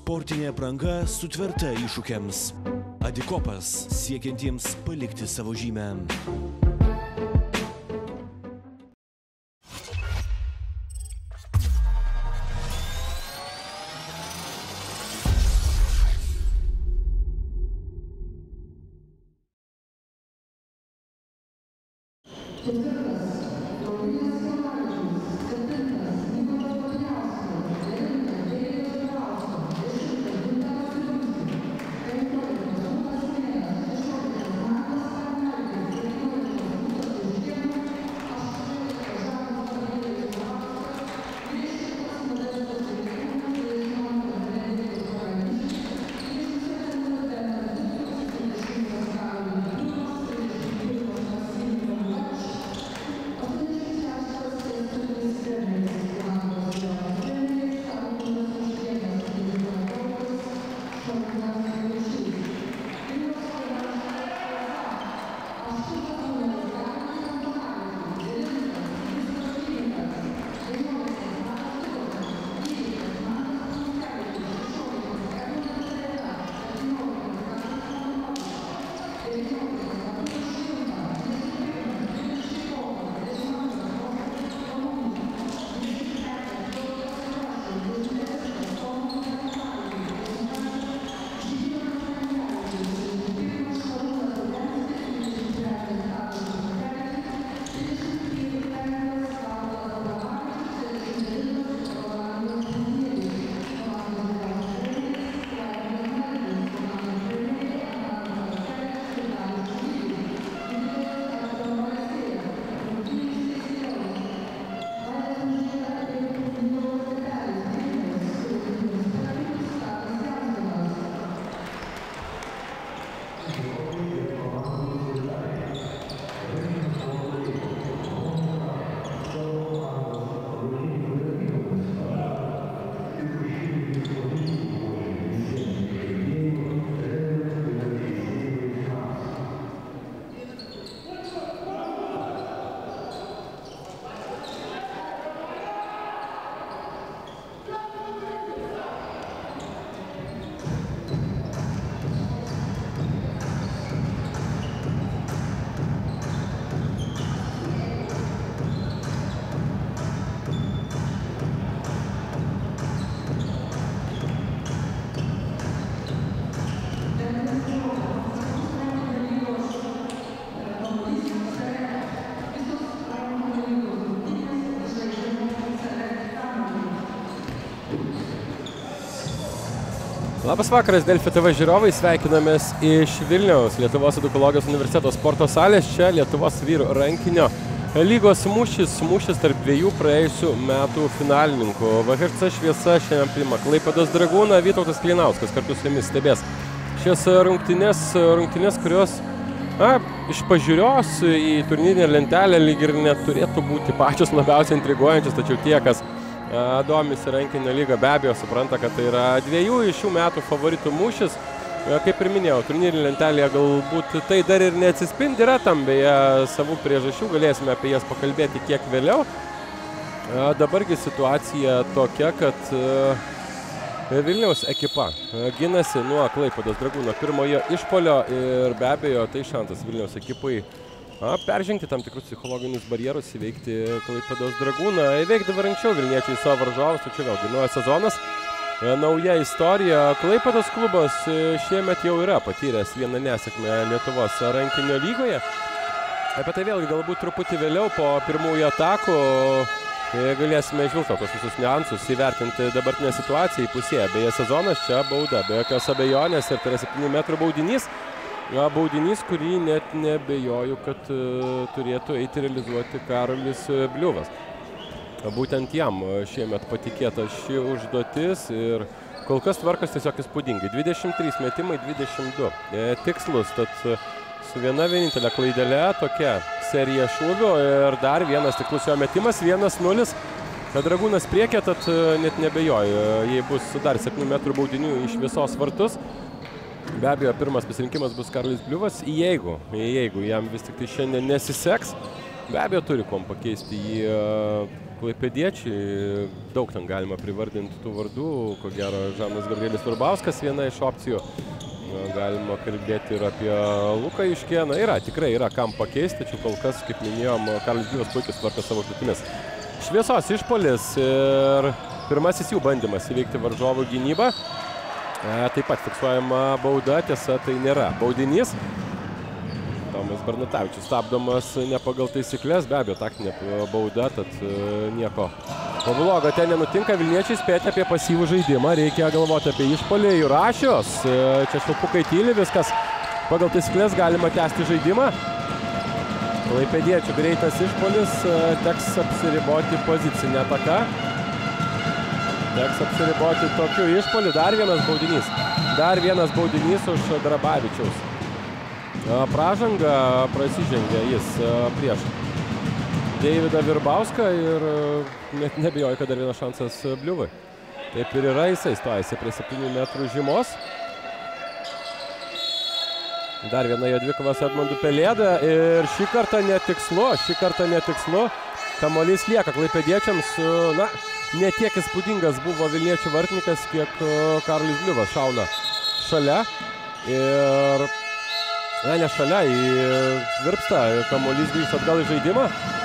Sportinė apranga sutverta iššūkiams. Adikopas siekiantiems palikti savo žymę. Labas vakaras, Delfi TV žiūrovai, sveikinamės iš Vilniaus Lietuvos edukologijos universiteto sporto salės. Čia Lietuvos vyrų rankinio lygos mūšis tarp dviejų praėjusių metų finalininkų. VHC Šviesa šiandien priima Klaipėdos Dragūną, Vytautas Kleinauskas kartu su jumis stebės šias rungtynes, kurios iš pažiūrios į turnyrinę lentelę lyg ir neturėtų būti pačios labiausiai intriguojančios, tačiau tie, kas domisi rankinio lygą, be abejo supranta, kad tai yra dviejų iš šių metų favoritų mūšis. Kaip ir minėjau, turnyrinė lentelėje galbūt tai dar ir neatsispindi, yra tam beje savų priežasčių, galėsime apie jas pakalbėti kiek vėliau. Dabargi situacija tokia, kad Vilniaus ekipa ginasi nuo Klaipėdos Dragūno pirmojo išpuolio ir be abejo tai šansas Vilniaus ekipai peržengti tam tikrus psichologinius barjerus, įveikti Klaipėdos Dragūną. Įveikti dabar anksčiau vilniečiai savo varžovus, tačiau vėlgi naujas sezonas, nauja istorija. Klaipėdos klubas šiemet jau yra patyręs vieną nesėkmę Lietuvos rankinio lygoje. Apie tai vėlgi galbūt truputį vėliau po pirmųjų atakų galėsime žvilgti tos visus niuansus, įvertinti dabartinę situaciją į pusėje. Beje, sezonas čia bauda, be jokios abejonės, ir tai yra 7 metrų baudinys. Baudinys, kurį net nebejoju, kad turėtų eiti realizuoti Karolis Bliuvas. Būtent jam šiemet patikėta ši užduotis ir kol kas tvarkas tiesiog įspūdingai. 23 metimai, 22 tikslus, tad su viena vienintelė klaidelė tokia serija šūvių ir dar vienas tiklus jo metimas, 1-0. Dragūnas priekė, tad net nebejoju, jei bus dar 7 metrų baudinių iš visos vartus. Be abejo, pirmas pasirinkimas bus Karolis Bliuvas, jeigu jam vis tik tai šiandien nesiseks. Be abejo, turi kuom pakeisti jį klaipėdiečiai. Daug ten galima privardinti tų vardų. Ko gero, Žanas Gabrielis Urbauskas viena iš opcijų. Galima kalbėti ir apie Luką Juškėną. Tikrai yra kam pakeisti, tačiau kol kas, kaip minėjom, Karolis Bliuvas puikiai tvarko savo užduotimis. Šviesos išpuolis ir pirmasis jų bandymas įveikti varžovų gynybą. Taip pat fiksuojama bauda, tiesa, tai nėra baudinys. Tomas Bernatavičius stabdomas ne pagal taisyklės, be abejo, taktinė bauda, tad nieko blogo ten nenutinka. Vilniečiai spėti apie pasyvų žaidimą, reikia galvoti apie išpuolį. Jurašius, čia švilpukai tyli, viskas pagal taisyklės, galima tęsti žaidimą. Klaipėdiečių greitas išpuolis, teks apsiriboti pozicinę ataką. Teks apsiriboti tokiu išpuoliu. Dar vienas baudinys už Drabavičiaus pražangą, prasižengė jis prieš Deividą Virbauską ir net nebijoju, kad dar vienas šansas Bliuvui. Taip ir yra, jisai stojasi prie 7 metrų žymos. Dar viena jo dvikova su Edmundu Pelėda ir šį kartą netikslu. Kamuolys lieka klaipėdiečiams. Ne tiek įspūdingas buvo Vilniečių vartininkas, kiek Karolis Bliuvas šauna šalia. Ir ne šalia, virpsta, kamuolys grįžta atgal į žaidimą.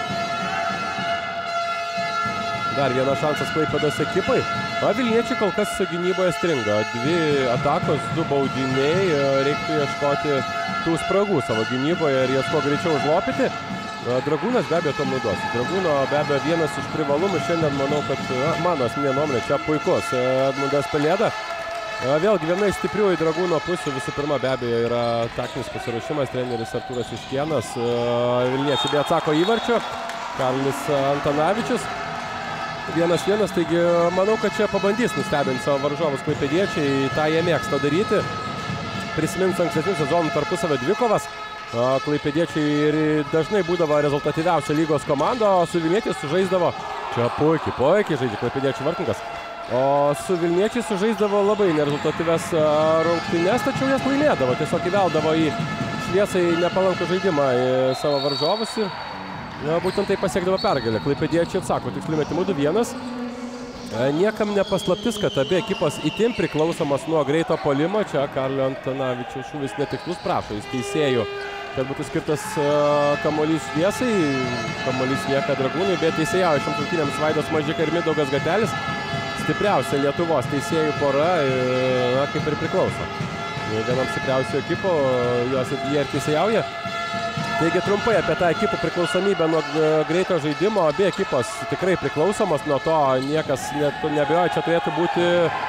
Dar vienas šansas Klaipėdos ekipai. Vilniečiai kol kas gynyboje stringa. 2 atakos, 2 baudiniai. Reiktų ieškoti tų spragų savo gynyboje ir jas kuo greičiau užlopyti. Dragūnas be abejo to naudosi. Dragūno be abejo vienas iš privalumų. Šiandien manau, kad mano asmeninė nuomonė čia puikus Edmundas Pelėda. Vėlgi viena iš stipriųjų Dragūno pusių. Visų pirma be abejo yra taktinis pasiruošimas. Treneris Artūras Juškėnas. Vilniečiai bei atsako įvarčio. Karolis Antanavičius. 1-1, taigi manau, kad čia pabandys nustebinti savo varžovus klaipėdiečiai. Tai jie mėgsta daryti. Prisimins ankstesnių sezonų tarpusavio dvikovas. Klaipėdiečiai dažnai būdavo rezultatyviausia lygos komanda, o su Vilniečiais sužaisdavo. Čia puikiai žaidžia klaipėdiečių vartininkas. O su Vilniečiais sužaisdavo labai nerezultatyvias rungtynes, tačiau jas laimėdavo. Tiesiog įveldavo į šviesai nepalankų žaidimą į savo varžovus ir būtent tai pasiekdavo pergalę. Klaipėdiečiai atsako tiksliu metimu 2-1. Niekam nepaslaptis, kad abi ekipos itin priklausomas nuo greito puolimo. Čia Karolio Antanavičiaus šūvis netikslus, prašo jis teisėjų, kad būtų skirtas kamuolys šviesai. Kamuolys lieka Dragūnui, bet teisėjauja šioms rungtynėms Vaidas Mažika ir Mindaugas Gatelis. Stipriausia Lietuvos teisėjų pora, kaip ir priklauso vienam stipriausių ekipų, jie ir teisėjauja. Taigi trumpai apie tą ekipų priklausomybę nuo greito žaidimo. Abi ekipos tikrai priklausomos nuo to, niekas neabejoja, čia turėtų būti,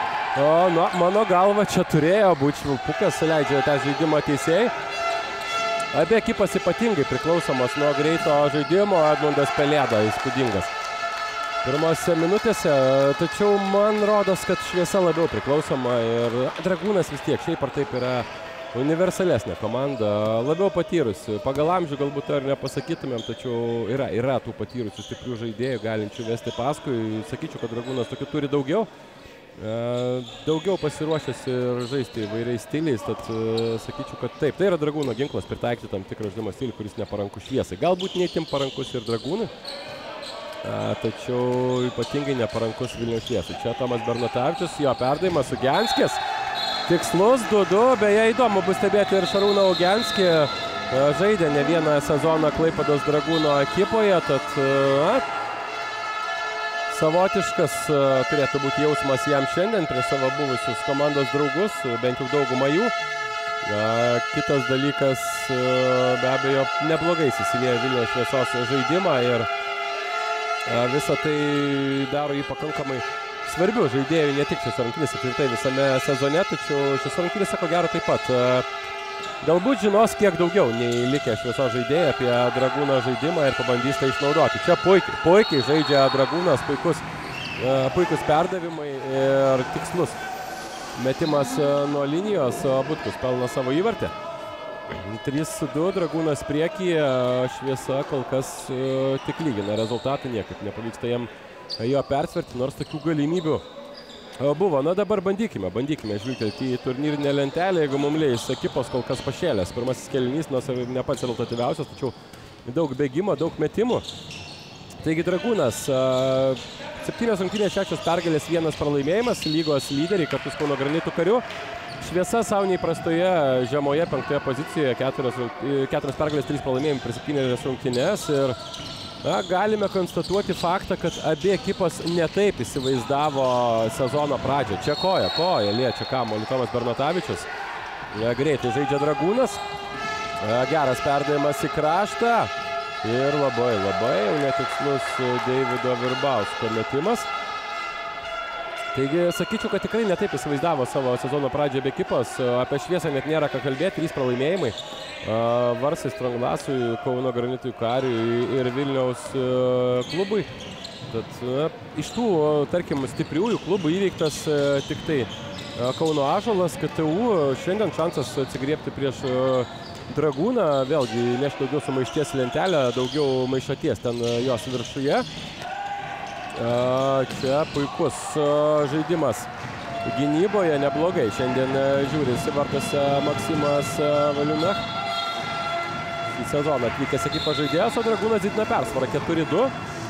mano galva, čia turėjo būti švilpukas, leidžia tą žaidimą teisėjai. Abi ekipos ypatingai priklausomos nuo greito žaidimo. Edmundas Pelėda įspūdingas pirmose minutėse, tačiau man rodos, kad šviesa labiau priklausoma ir Dragūnas vis tiek šiaip ar taip yra universalesnė komanda, labiau patyrusi. Pagal amžių galbūt ar nepasakytumėm, tačiau yra tų patyrusių stiprių žaidėjų, galinčių vesti paskui. Sakyčiau, kad Dragūnas tokių turi daugiau. Daugiau pasiruošęs ir žaisti įvairiais stiliais, tad sakyčiau, kad taip. Tai yra Dragūno ginklas pritaikyti tam tikrą žaidimo stilių, kuris neparankus šviesai. Galbūt neįtim parankus ir Dragūnui, tačiau ypatingai neparankus Vilniaus šviesai. Čia Tomas Bernatavičius, jo perdavimas Ugianskis. Tikslus 2-2, beje įdomu bus stebėti ir Šarūną Ugianskį. Žaidė ne vieną sezoną Klaipėdos Dragūno ekipoje, tad savotiškas turėtų būti jausmas jam šiandien prie savo buvusius komandos draugus, bent jau daugumą jų. Kitas dalykas, be abejo, neblogai įsilieja Vilniaus šviesos žaidimą ir visą tai daro jį pakankamai svarbių žaidėjų, ne tik šios rungtynės, apskritai visame sezone, tačiau šios rungtynės, ko gero, taip pat galbūt žinos kiek daugiau nei likę šviesos žaidėjai apie Dragūno žaidimą ir pabandys tai išnaudoti. Čia puikiai žaidžia Dragūnas, puikus perdavimai ir tikslus metimas nuo linijos, Butkus pelno savo įvartį. 3-2, Dragūnas priekyje, šviesa kol kas tik lygina rezultatą, niekaip nepavyksta jam jo persverti, nors tokių galimybių buvo. Na dabar bandykime žvilgtelti į turnyrinę lentelę, jeigu mums leis ekipos kol kas pašėlės. Pirmasis kėlinys, nors ne pats rezultatyviausias, tačiau daug bėgimo, daug metimų. Taigi Dragūnas, 7 rungtynės, 6 pergalės, 1 pralaimėjimas, lygos lyderiai kartu su Kauno Granitų kariu. Šviesa savo neįprastoje žemoje 5 pozicijoje, 4 pergalės, 3 pralaimėjimai per 7 rungtynės. Ir galime konstatuoti faktą, kad abi ekipos netaip įsivaizdavo sezono pradžią. Čia koja liečia kamuolį Tomas Bernatavičius. Greitai žaidžia Dragūnas. Geras perdavimas į kraštą. Ir labai jau netikslus Deivido Virbausko metimas. Taigi, sakyčiau, kad tikrai netaip įsivaizdavo savo sezono pradžią be ekipos. Apie Šviesą net nėra ką kalbėti, 3 pralaimėjimai. Varsai Stranglasui, Kauno Granitui kariui ir Vilniaus klubui. Tad iš tų, tarkim, stipriųjų klubų įveiktas tik tai Kauno Ąžuolas, KTU. Šiandien šansas atsigriebti prieš Dragūną, vėlgi nešti daugiau sumaišties lentelę, daugiau maišaties ten jos viršuje. Čia puikus žaidimas gynyboje, neblogai. Šiandien žiūrisi vartose Maksimas Valiūna. Į sezoną atvykęs ekipos žaidėjas, o Dragūnas didina persvarą 4-2.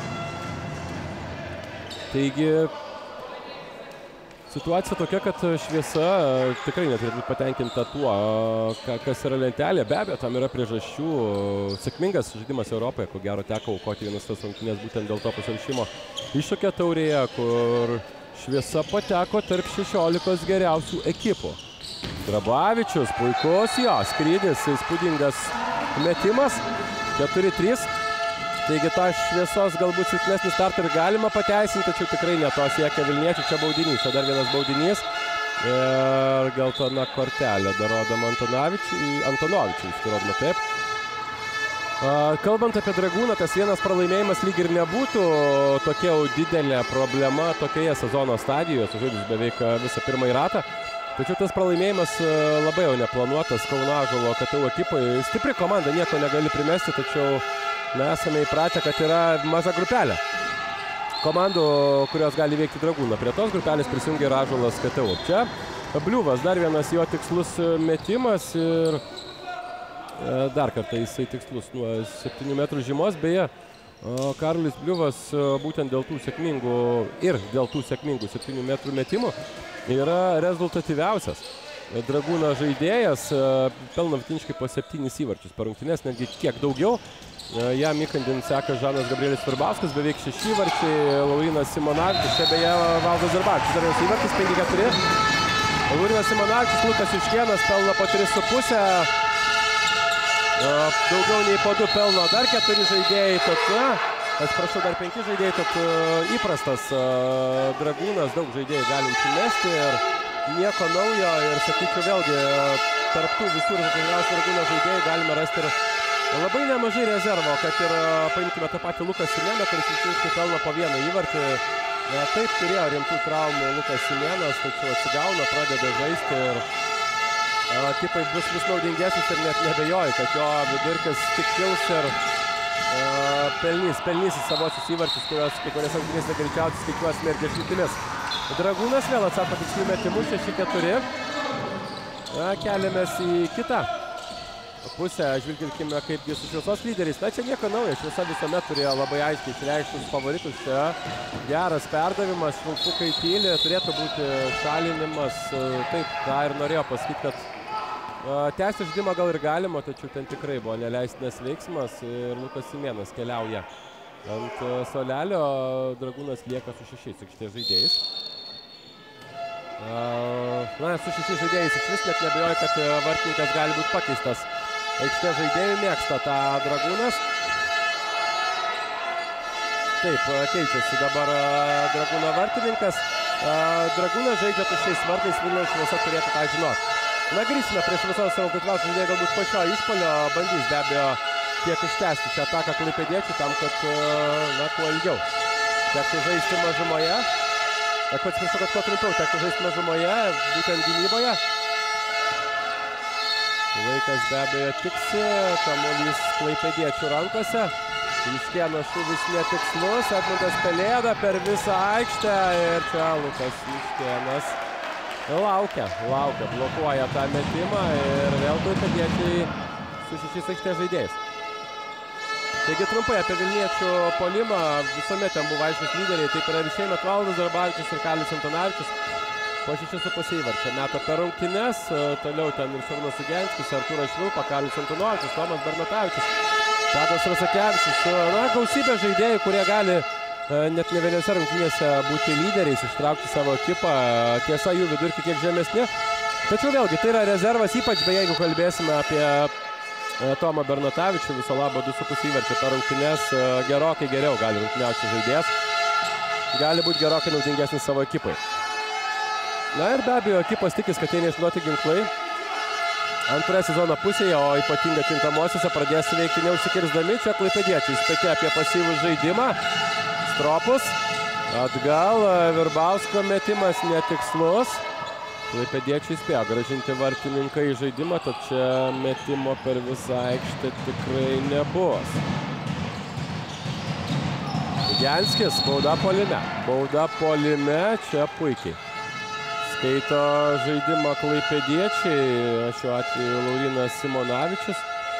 Taigi situacija tokia, kad Šviesa tikrai neturėtų būti patenkinta tuo, kas yra lentelė. Be abejo, tam yra priežasčių. Sėkmingas žaidimas Europoje, ko gero teko aukoti vienas tas rungtynes būtent dėl to pasiruošimo iššūkio taurėje, kur Šviesa pateko tarp 16 geriausių ekipų. Grabavičius, puikus jo skrydis, įspūdingas metimas, 4-3. Taigi tą Šviesos galbūt silpnesnį startą ir galima pateisinti, tačiau tikrai ne to siekia Vilniečių. Čia baudinys, čia dar vienas baudinys. Ir geltona kortelė dar rodoma Antonovičius, rodoma taip. Kalbant apie Dragūną, tas vienas pralaimėjimas lyg ir nebūtų tokia jau didelė problema tokioje sezono stadijoje, sužaidus beveik visą pirmąjį ratą. Tačiau tas pralaimėjimas labai jau neplanuotas Kauno Ąžuolo KTU ekipai. Stipri komanda, nieko negali primesti, tačiau esame įpratę, kad yra maža grupelė komandų, kurios gali veikti Dragūną. Prie tos grupelės prisijungia ir Ąžuolas KTU. Čia Bliuvas, dar vienas jo tikslus metimas ir dar kartą jisai tikslus nuo 7 metrų žymos. Beje, Karolis Bliuvas būtent dėl tų sėkmingų 7 metrų metimų yra rezultatyviausias Dragūno žaidėjas. Pelno vidutiniškai po 7 įvarčius per rungtynes, netgi kiek daugiau. Jam įkandin seka Žanas Gabrielis Virbauskas, beveik 6 įvarčiai, Laurinas Simonavičius, čia beje Valdas Zarbavičius, dar vienas įvartis, 5-4. Laurinas Simonavičius, Lukas Juškėnas pelno po 3,5. Daugiau nei po 2 pelno dar 4 žaidėjai, atsiprašau, dar 5 žaidėjai, tad įprastas Dragūnas, daug žaidėjų galinčių mesti ir nieko naujo. Ir sakyčiau vėlgi, tarp tų visų rezultatyviausių Dragūno žaidėjų galime rasti ir labai nemažai rezervo, kad ir paimkime tą patį Luką Simėną, kuris visiškai pelno po 1 įvartį. Taip turėjo rimtų traumų Lukas Simėnas, tačiau atsigauna, pradeda žaisti ir tipai bus vis naudingesnis ir net nebejoju, kad jo vidurkis tik kils ir pelnys į savosius įvarčius, kurios kiekvienės rungtynėse greičiausiai skaičiuosime ir dešimtimis. Dragūnas vėl atsako tikslių metimų, 6-4. Keliamės į kitą pusę, žvilgtelkime kaipgi su Šviesos lyderiais. Čia nieko naujo, Šviesa visuomet turėjo labai aiškiai išreikštus favoritus. Čia geras perdavimas, švilpukai tyli, turėtų būti šalinimas. Taip, tą ir norėjo pasakyti, kad tęsti žaidimą gal ir galima, tačiau ten tikrai buvo neleistinas veiksmas ir Lukas Simėnas keliauja ant suolelio. Dragūnas lieka su 6 aikštės žaidėjais. Su 6 žaidėjais iš vis net nebejoju, kad vartininkas gali būti pakeistas. Aikštės žaidėjų mėgsta tą Dragūnas. Taip, keičiasi dabar Dragūno vartininkas. Dragūnas žaidžia tuščiais vartais, Vilniaus Šviesa turėtų tą žinoti. Grįžsime prie Šviesos rezultatyviausių žaidėjų, galbūt po šio išpuolio bandys be abejo kiek ištęsti šią ataką klaipėdiečių tam, kad kuo ilgiau tektų žaisti mažumoje. Atsiprašau, kad kuo trumpiau tektų žaisti mažumoje, būtent gynyboje. Laikas be abejo tiksi, kamuolys klaipėdiečių rankose. Juškėno šūvis netikslus, Edmundas Pelėda per visą aikštę ir čia Lukas Juškėnas laukia, blokuoja tą metimą ir vėl klaipėdiečiai su 6 aikštės žaidėjais. Taigi trumpai apie Vilniečių puolimą, visuomet ten buvo aiškus lyderiai, taip yra ir šiemet Valdas Darbavičius ir Kalis Antanavičius. Po 6,5 įvarčio meta per rungtynes, toliau ten ir Šarūnas Ugianskis, Artūras Švilpa, Kalis Antanovičius, Tomas Bernatavičius, Tadas Rasakevičius. Na, gausybė žaidėjų, kurie gali net ne vienose rungtynėse būti lyderiais, ištraukti savo ekipą. Tiesa, jų vidurkį kiek žemesni. Tačiau vėlgi, tai yra rezervas, ypač beje, jeigu kalbėsime apie Tomą Bernatavičių, viso labo 2,5 įvarčio per rungtynes, gerokai geriau gali rungtyniauti žaidėjas. Gali būti gerokai naudingesnis savo ekipai. Na ir be abejo, ekipos tikis, kad jie neišduoti ginklai. Antroje sezono pusėje, o ypatingai kintamosiuose pradės veikti neužsikirsdami. Čia klaipėdiečiai įspėti apie pasyvų žaidimą. Stropus. Atgal. Virbausko metimas netikslus. Klaipėdiečiai spėjo grąžinti vartininką į žaidimą, tad čia metimo per visą aikštę tikrai nebus. Ugianskis, bauda puolime. Bauda puolime, čia puikiai skaito žaidimą klaipėdiečiai, šiuo atveju Laurinas Simonavičius.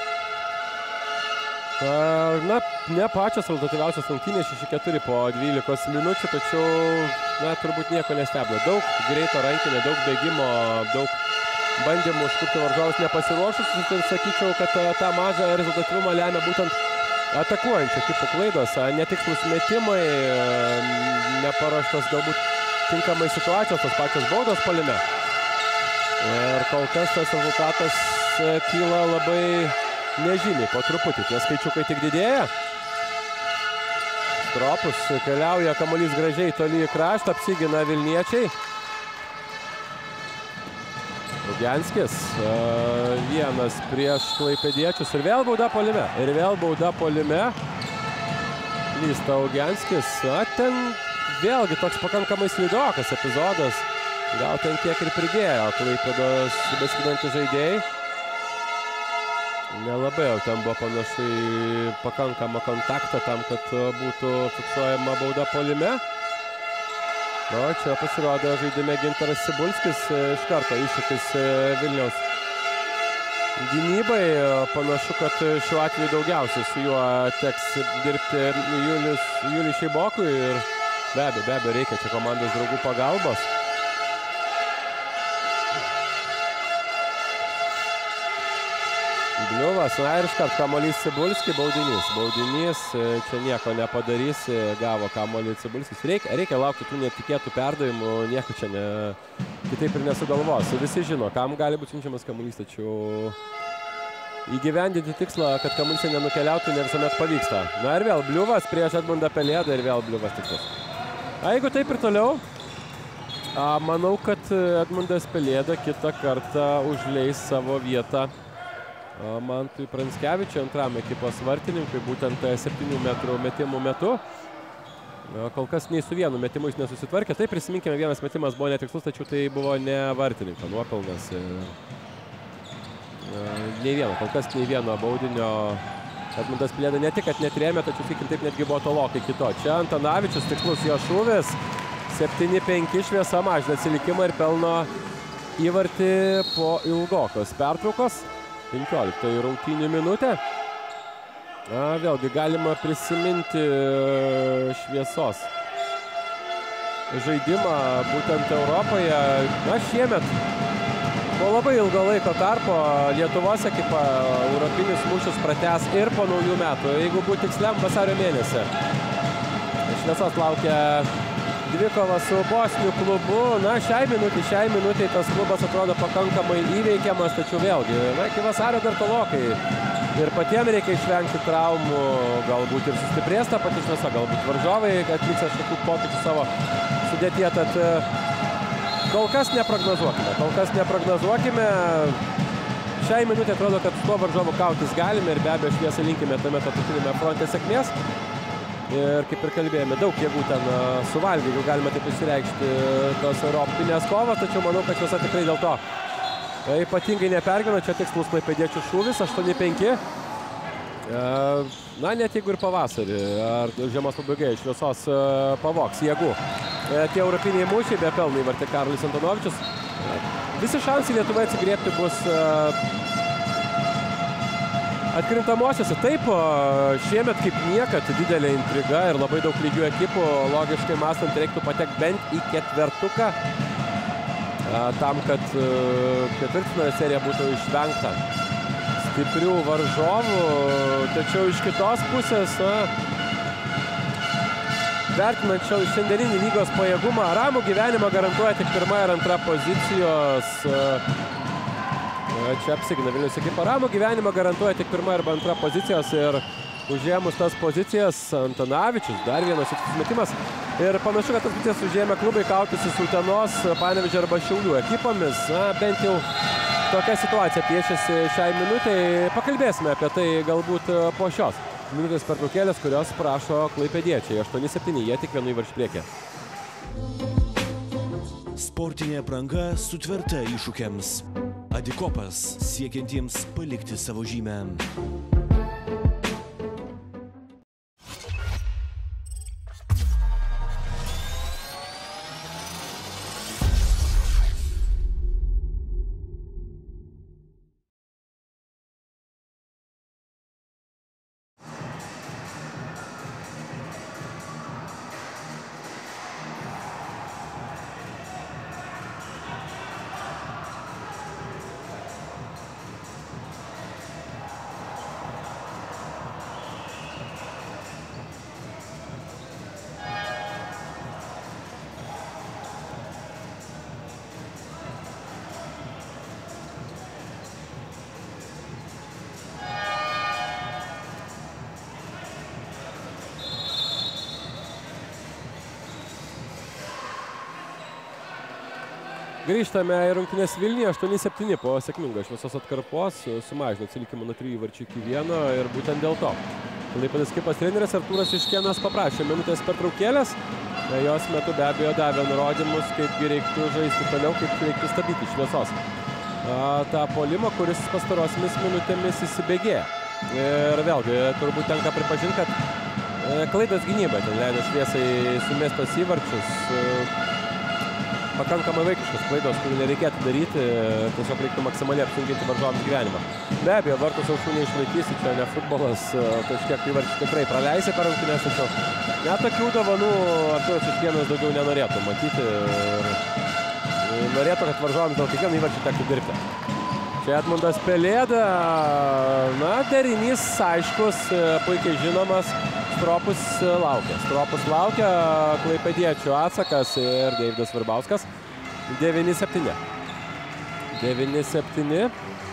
Na, ne pačios rezultatyviausios rungtynės, 6-4 po 12 minučių, tačiau, na, turbūt nieko nestebina. Daug greito rankinio, daug bėgimo, daug bandymų užkupti varžovus nepasiruošus. Ir sakyčiau, kad tą mažą rezultatyvumą lemia būtent atakuojančių ekipų klaidos, netikslūs metimai, neparuoštos galbūt tinkamai situacijos, tos pačios baudos puolime. Ir kol kas tas rezultatas kyla labai nežymiai, po truputį. Tie skaičiukai tik didėja. Stropus keliauja, kamuolys gražiai toli į kraštą, apsigina Vilniečiai. Ugianskis vienas prieš klaipėdiečius ir vėl bauda puolime. Ir vėl bauda puolime. Lysta Ugianskis. Ten vėlgi toks pakankamai slidokas epizodas. Gal ten kiek ir pridėjo Klaipėdos besiginantys žaidėjai. Nelabai jau ten buvo panašu į pakankamą kontaktą tam, kad būtų fiksuojama bauda puolime. O čia pasirodė žaidime Gintaras Cibulskis, iš karto iššūkis Vilniaus gynybai. Panašu, kad šiuo atveju daugiausiai su juo teks dirbti Juliui Šeibokui ir be abejo, reikia čia komandos draugų pagalbos. Bliuvas, na ir iškart kamuolys Cibulski, baudinys. Baudinys, čia nieko nepadarys, gavo kamuolį Cibulskis. Reikia laukti tų netikėtų perdavimų, nieko čia kitaip ir nesugalvos. Visi žino, kam gali būti siunčiamas kamuolys, tačiau įgyvendinti tikslą, kad kamuolys nenukeliautų, ne visuomet pavyksta. Na ir vėl Bliuvas prieš Edmundą Pelėdą ir vėl Bliuvas tikslus. Jeigu taip ir toliau, manau, kad Edmundas Pelėda kitą kartą užleis savo vietą Mantui Pranskevičiui, antram ekipos vartininkui, būtent 7 metrų metimų metu. Kol kas nei su vienu metimu jis nesusitvarkė. Tai prisiminkime, vienas metimas buvo netikslus, tačiau tai buvo ne vartininko nuopelnas. Kol kas nei vieno baudinio Edmundas Pelėda ne tik, kad netrėmė, tačiau sakykim, taip netgi buvo tolokai kito. Čia Antanavičius, tikslus jo šūvis. 7-5 šviesa mažina atsilikimą ir pelno įvartį po ilgokos pertraukos. 15 rungtynių minutė. Vėlgi galima prisiminti šviesos žaidimą būtent Europoje. Na, šiemet po labai ilgo laiko tarpo Lietuvos ekipa europinius mūšius pratęs ir po naujų metų. Jeigu būtų tiksliam, vasario mėnesį. Šviesos laukia dvikova su Bosnių klubu. Na, šiai minutei tas klubas atrodo pakankamai įveikiamas, tačiau vėlgi, na, iki vasario dar tolokai. Ir patiems reikia išvengti traumų, galbūt ir sustiprės ta pati šviesa, galbūt varžovai atliks kažkokių pokyčių savo sudėtyje, tad kol kas neprognozuokime. Šiai minutė atrodo, kad su tuo varžovų kautis galime ir be abejo šviesą linkime tame tarptautiniame fronte sėkmės. Ir kaip ir kalbėjome, daug jėgų ten suvalgė, jeigu galima taip išsireikšti tos europinės kovas, tačiau manau, kad šviesa tikrai dėl to ypatingai nepergyvena. Čia tikslus klaipėdiečių šūvis, 8-5. Na, net jeigu ir pavasarį ar žiemos pabaigai šviesos pavoks jėgų. Tie europiniai mūšiai be pelno įvartė Karolis Antanovičius. Visi šansai Lietuvai atsigriebti bus Atkrintamosiose taip, šiemet kaip niekad didelė intriga ir labai daug lygių ekipų, logiškai mąstant reiktų patekti bent į ketvertuką, tam, kad ketvirtfinalio serija būtų išvengta stiprių varžovų, tačiau iš kitos pusės, vertinant šiandieninį lygos pajėgumą, ramų gyvenimą garantuoja tik pirma ir antra pozicijos. Čia apsigina Vilniaus ekipa. Ramų gyvenimą garantuoja tik pirma ir antra pozicijos ir užėmus tas pozicijas Antanavičius, dar vienas metimas. Ir panašu, kad tas pozicijas užėmė klubai kautis su Utenos, Panevėžio arba Šiaulių ekipomis. Bent jau tokia situacija piešiasi šiai minutei. Pakalbėsime apie tai galbūt po šios minutės pertraukėlės, kurios prašo klaipėdiečiai. 8-7, jie tik vienu įvarčiu priekį. Sportinė apranga sutverta iššūkiams. Adikopas siekiantiems palikti savo žymę. Grįžtame į rungtynes Vilniuje, 8-7 po sėkmingos šviesos atkarpos, sumažino atsilikimą nuo 3 įvarčių iki 1 ir būtent dėl to Klaipėdos ekipos treneris Artūras Iškėnas paprašė minutės pertraukėlės. Jos metu be abejo davė nurodymus, kaipgi reiktų žaisti toliau, kaip reiktų stabdyti šviesos tą puolimą, kuris pastarosiamis minutėmis įsibėgėja. Ir vėlgi turbūt tenka pripažinti, kad Klaipėdos gynyba ten leido šviesai sumestos įvarčius. Pakankamai vaikiškas klaidos, kurių nereikėtų daryti, tiesiog reiktų maksimaliai apsunkinti varžovams gyvenimą. Be abejo, vartus aušų neišlaikysi, čia ne futbolas, kažkiek įvarčių tikrai praleisi per rungtynes, tačiau net tokių dovanų Artūras Iškėnas daugiau nenorėtų matyti ir norėtų, kad varžovams dėl kiekvieno įvarčių tektų dirbti. Čia Edmundas Pelėda, derinys aiškus, puikiai žinomas. Stropus laukia klaipėdiečių atsakas ir Deividas Virbauskas. 9-7. 9-7.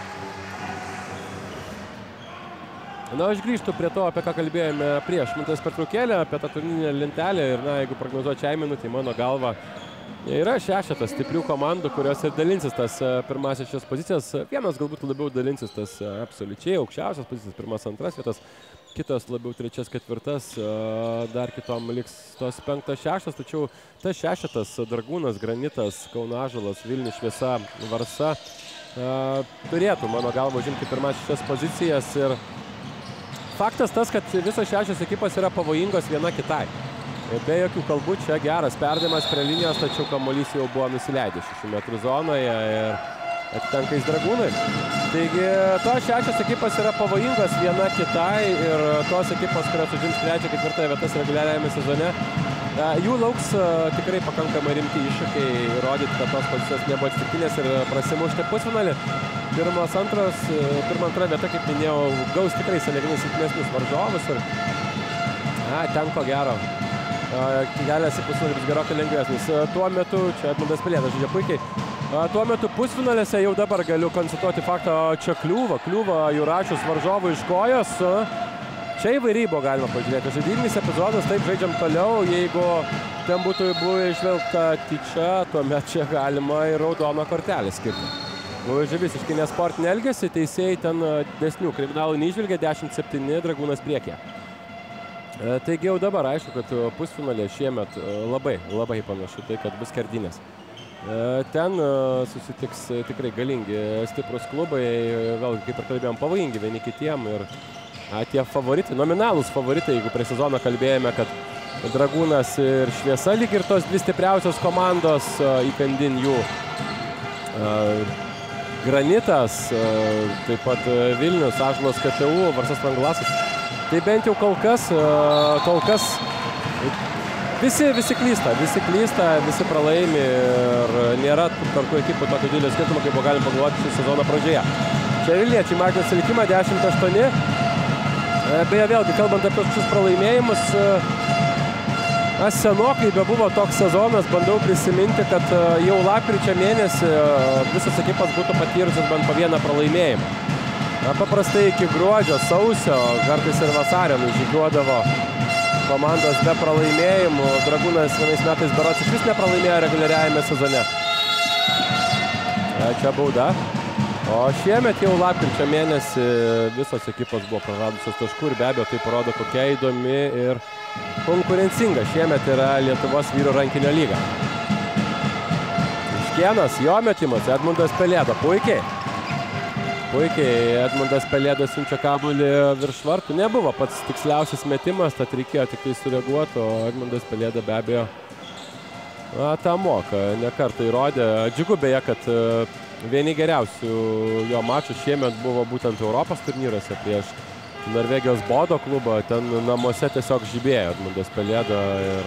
Aš grįžtu prie to, apie ką kalbėjome prieš minutės pertraukėlę, apie tą turnyrinę lentelę ir, jeigu prognozuoti šiai minutei, mano galva, yra šešetas stiprių komandų, kurios ir dalinsis tas pirmasis šias pozicijas. Vienas galbūt labiau dalinsis tas absoliučiai aukščiausias pozicijas, pirmas, antras vietas. Kitas labiau trečias, ketvirtas, dar kitom liks tos 5, 6, tačiau tas šešetas, Dragūnas, Granitas, Kauno Ąžuolas, Vilnius Šviesa, Varsa, turėtų, mano galva, užimti pirmas šias pozicijas ir faktas tas, kad visos šešios ekipos yra pavojingos viena kitai. Be jokių kalbų, čia geras perdavimas prie linijos, tačiau kamuolys jau buvo nusileidęs 6 metrų zonoje ir atitenka į Dragūnai. Taigi, tos šešios ekipos yra pavojingos viena kitai ir tos ekipos, kurios užims 3, 4 vietas reguliariajame sezone, jų lauks tikrai pakankamai rimti iššūkiai įrodyti, kad tos pozicijos nebuvo atsitiktinės ir prasimušti pusfinalį. Pirma, antra vieta, kaip minėjau, gaus tikrai sąlyginai silpnesnius varžovus ir ten ko gero. Kelias į pusfinalį bus gerokai lengvesnis. Tuo metu, čia Edmundas Pelėdas žaidžia puikiai. Tuo metu pusfinalėse jau dabar galiu konstatuoti faktą, čia kliūva Jurašius varžovų iš kojos. Čia įvairiai buvo galima pažiūrėti. Žaidybinis epizodas, taip žaidžiam toliau. Jeigu ten būtų buvę išvelgta tyčia, tuomet čia galima ir raudoną kortelę skirti. Už visiškai nesportinį elgesį, teisėjai ten desnių kriminalų neižvelgia, 10-7, Dragūnas priekė. Taigi jau dabar aišku, kad pusfinalė šiemet labai panašu tai, kad bus skerdynės. Ten susitiks tikrai galingi, stiprus klubai, vėlgi kaip ir kalbėjom, pavojingi vieni kitiem ir tie favoritai, nominalūs favoritai, jeigu prie sezono kalbėjome, kad Dragūnas ir Šviesa lyg ir tos dvi stipriausios komandos įkandin jų Granitas, taip pat Vilnius, Ąžuolas KTU, Varsas Langlasas. Tai bent jau kol kas visi klysta, visi pralaimi ir nėra tarp ekipų tokio didelio skirtumo, kaip buvo galim pagalvoti šį sezono pradžioje. Čia Vilniečiai mažina atsilikimą 10-8. Beje, vėlgi, kalbant apie šius pralaimėjimus, senokai bebuvo toks sezonas, bandau prisiminti, kad jau lapkričio mėnesį visos ekipas būtų patyrusios bent po vieną pralaimėjimą. Paprastai iki gruodžio, sausio, kartais ir vasario nužygiuodavo komandos be pralaimėjimų. Dragūnas vienais metais berods iš vis nepralaimėjo reguliariajame sezone. Čia bauda. O šiemet jau lapkričio mėnesį visos ekipos buvo praradusios taškų ir be abejo tai parodo, kokia įdomi ir konkurencinga šiemet yra Lietuvos vyrų rankinio lyga. Iškėnas, jo metimas, Edmundas Pelėda, puikiai Edmundas Pelėda siunčia kamuolį virš vartų. Nebuvo pats tiksliausias metimas, tad reikėjo tik tai sureaguoti, o Edmundas Pelėda be abejo tą moka, ne kartą įrodė. Džiugu beje, kad vieni geriausių jo mačų šiemet buvo būtent Europos turnyruose prieš Norvegijos Bodo klubą. Ten namuose tiesiog žibėjo Edmundas Pelėda ir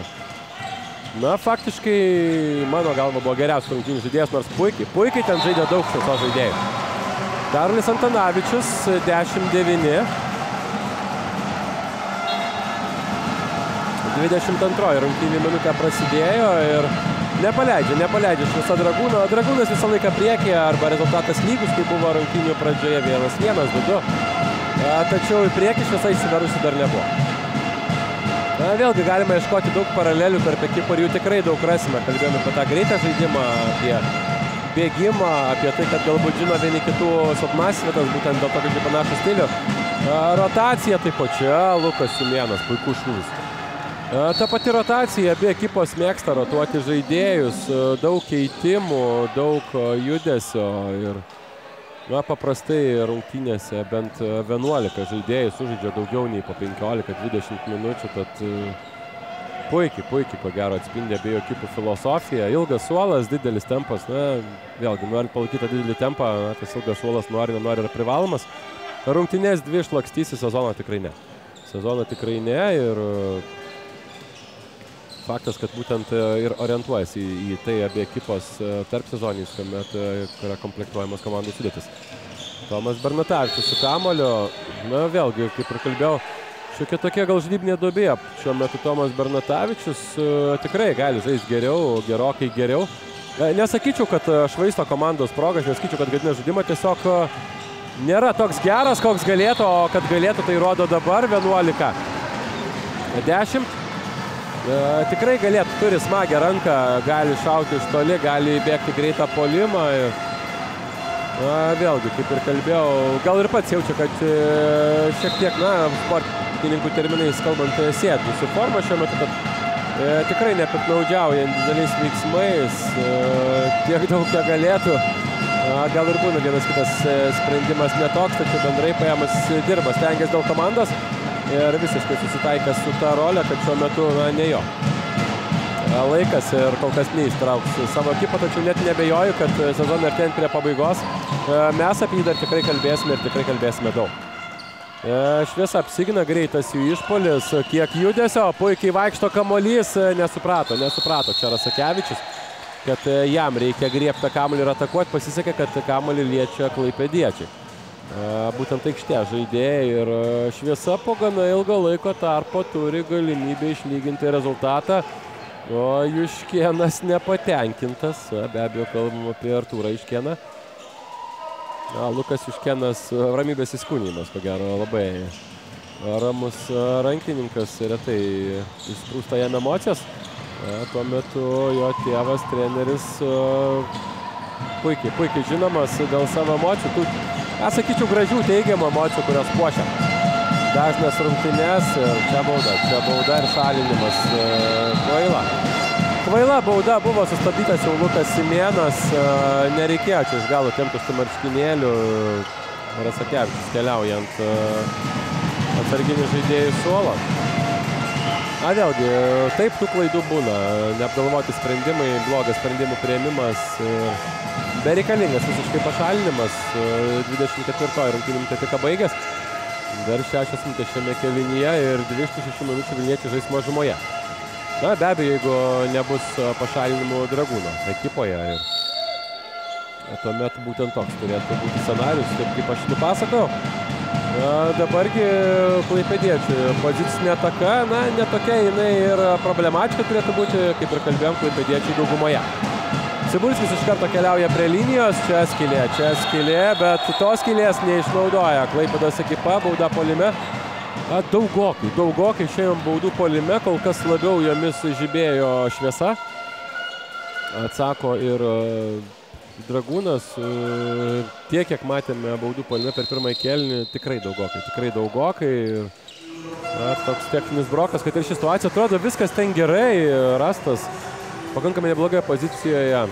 faktiškai mano galva buvo geriausias rungtynių žaidėjas, nors puikiai ten žaidė daug šio žaidėjų. Karolis Antanavičius 10-9. 22 rungtynių minutė prasidėjo ir nepaleidžia šviesa Dragūno. Dragūnas visą laiką priekyje arba rezultatas lygus, kaip buvo rungtynių pradžioje 1-1, 2-2. Tačiau į priekį šviesa įsiverusi dar nebuvo. Vėlgi galima ieškoti daug paralelių tarp ekipų ir jų tikrai daug rasime. Kalbėjome apie tą greitą žaidimą, apie bėgimą, apie tai, kad galbūt žino vieni kitų silpnas vietas, būtent dėl to, kad jie panašų stilių. Rotacija taip pat čia, Lukas Sumėnas, puikus šūvis. Ta pati rotacija, abi ekipos mėgsta rotuoti žaidėjus, daug keitimų, daug judesio ir paprastai rungtynėse bent 11 žaidėjų sužaidžia daugiau nei po 15-20 minučių, tad puikiai ko gero atspindi abiejų ekipų filosofiją. Ilgas suolas, didelis tempas, vėlgi norint palaikyti didelį tempą, tas ilgas suolas nenori yra privalomas. Rungtynės dvi išlakstysi, sezoną tikrai ne ir faktas, kad būtent ir orientuojasi į tai abi ekipos tarp sezonys, kuomet yra komplektuojamas komandų sudėtis. Tomas Bernatavičius su kamuoliu, vėlgi, kaip ir kalbėjau, šiokia tokia gal žaidybinė duobė. Šiuo metu Tomas Bernatavičius tikrai gali žaisti geriau, gerokai geriau. Nesakyčiau, kad švaisto komandos progas, nesakyčiau, kad gadina žaidimą, tiesiog nėra toks geras, koks galėtų, o kad galėtų, tai rodo dabar 11-10. Tikrai galėtų, turi smagę ranką, gali šauti iš toli, gali įbėgti greitą puolimą. Vėlgi, kaip ir kalbėjau, gal ir pats jaučia, kad šiek tiek, sportininkų terminais kalbant, sėdi su forma šiuo metu, kad tikrai nepiktnaudžiauja individualiais veiksmais, tiek daug, kiek galėtų. Gal ir būna vienas kitas sprendimas netoks, tačiau bendrai paėmus dirba, stengiasi dėl komandos. Ir visiškai susitaikęs su ta rolė, kad šiuo metu ne jo laikas ir kol kas neištrauks savo ekipą, tačiau net nebejoju, kad sezoną artėjant prie pabaigos mes apie jį dar tikrai kalbėsime ir tikrai kalbėsime daug. Šviesa apsigina, greitas jų išpuolis, kiek judesio, puikiai vaikšto kamuolys, nesuprato čia Rasakevičius, kad jam reikia griebti kamuolį ir atakuoti, pasisekė, kad kamuolį liečia klaipėdiečiai. Būtent aikštė žaidėjai ir šviesa po gana ilgo laiko tarpo turi galimybę išlyginti rezultatą, o Juškėnas nepatenkintas, be abejo kalbam apie Artūrą Juškėną. Lukas Juškėnas ramybės įskūnijimas, ko gero, labai ramus rankininkas, retai išsprūsta jam emocijas. Tuo metu jo tėvas, treneris, puikiai žinomas dėl savo emocijų. Sakyčiau, gražių teigiamų emocijų, kurios puošia dažnas rungtynes. Čia bauda ir šalinimas. Kvaila bauda, buvo sustabdytas jau Lukas Simėnas. Nereikėjo čia iš galo tempti su marškinėliu. Rasakevičius keliaujant atsarginių žaidėjų suolo. Vėlgi, taip tų klaidų būna. Neapgalvoti sprendimai, blogas sprendimų priėmimas. bereikalingas visiškai pašalinimas. 24 rungtynių minutė tik baigęs. Dar 6 minutės šiame kėlinyje ir 2 iš 6 minučių Vilniečiai žais mažumoje. Na, be abejo, jeigu nebus pašalinimų Dragūno ekipoje. Ir tuomet būtent toks turėtų būti scenarius, taip kaip aš nupasakojau. Dabargi klaipėdiečių pozicinė ataka, na, netokia jinai ir problematiška turėtų būti, kaip ir kalbėjom, klaipėdiečiai daugumoje. Cibulskis iš karto keliauja prie linijos, čia skylė, bet tos skylės neišnaudoja Klaipėdos ekipa, bauda puolime. Daugokai šiandien baudų puolime, kol kas labiau jomis žibėjo šviesa. Atsako ir Dragūnas, tiek, kiek matėme baudų puolime per pirmąjį kėlinį, tikrai daugokai. Toks techninis brokas, kad ir ši situacija atrodo viskas ten gerai rastas. Pakankamai neblogoje pozicijoje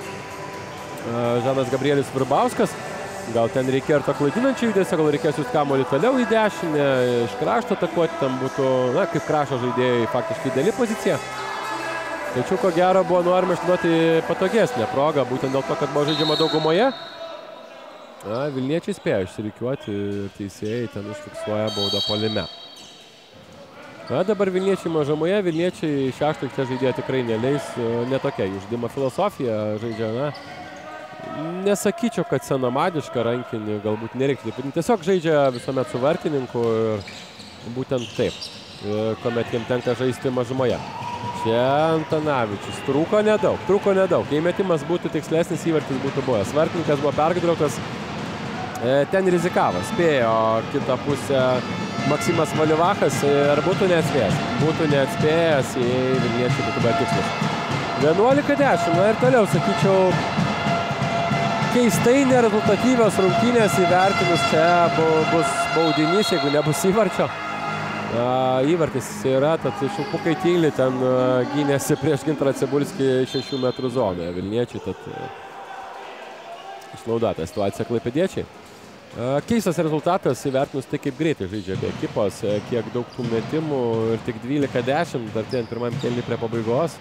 Žanas Gabrielis Virbauskas. Gal ten reikėjo ir to klaidinančio judesio, gal reikėjo siųsti kamuolį toliau į dešinę, iš krašto atakuoti, tam būtų, na, kaip krašto žaidėjai, faktiškai ideali pozicija. Tačiau, ko gero, buvo norima išnaudoti patogesnę progą, būtent dėl to, kad buvo žaidžiama daugumoje. Vilniečiai spėjo išsirikiuoti ir teisėjai ten užfiksuoja baudą puolime. Dabar Vilniečiai mažumoje, Vilniečiai šešto čia žaidėja tikrai neleis, netokia jų žaidimo filosofija žaidžia, na, nesakyčiau, kad senamadišką rankinį, galbūt nereiktų taip. Tiesiog žaidžia visuomet su vartininku ir būtent taip, kuomet jiems tenka žaisti mažumoje. Čia Antanavičius. Trūko nedaug. Jei metimas būtų tikslesnis, įvartis būtų buvęs. Vartininkas buvo pergudrotas, ten rizikavo. Spėjo kitą pusę Maksimas Valivachas ir būtų neatspėjęs. Būtų neatspėjęs, jei Vilniečiai būtų be tikslas. 11-10. Na ir toliau, sakyčiau, keistai nerezultatyvios rungtynės įvertinus. Čia bus baudinys, jeigu nebus įvarčio. Įvartis yra, tad Šilpukai tyli, ten gynėsi prieš Gintarą Cibulskį 6 metrų zonoje. Vilniečiai, tad išnaudota situacija klaipėdiečiai. Keistas rezultatas įvertinus tai, kaip greitai žaidžia be ekipos, kiek daug tų metimų ir tik 12-10, artėjant pirmam kėliniui prie pabaigos.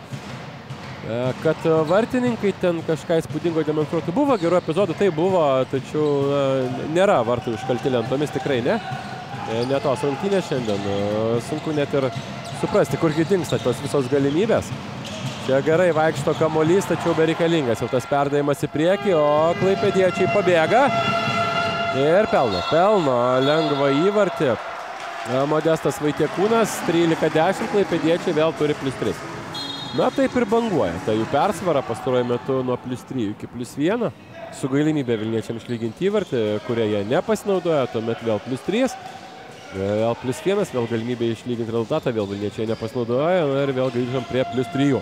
Kad vartininkai ten kažką įspūdingo demonstruotų. Buvo gerų epizodų, tai buvo, tačiau nėra vartų užkalti lentomis, tikrai ne. Ne tos rungtynės šiandien. Sunku net ir suprasti, kurgi dingsta tos visos galimybės. Čia gerai vaikšto kamuolys, tačiau bereikalingas jau tas perdavimas į priekį, o klaipėdiečiai pabėga ir pelno lengvą įvartį. Modestas Vaitiekūnas, 13-10, klaipėdiečiai vėl turi +3. Na, taip ir banguoja. Tai jų persvara pastaruoju metu nuo +3 iki +1. Su galimybė Vilniečiams išlyginti įvartį, kurie jie nepasinaudoja, tuomet vėl +3. Vėl +1, vėl galimybė išlyginti rezultatą, vėl Vilniečiai nepasinaudoja, na ir vėl grįžom prie +3.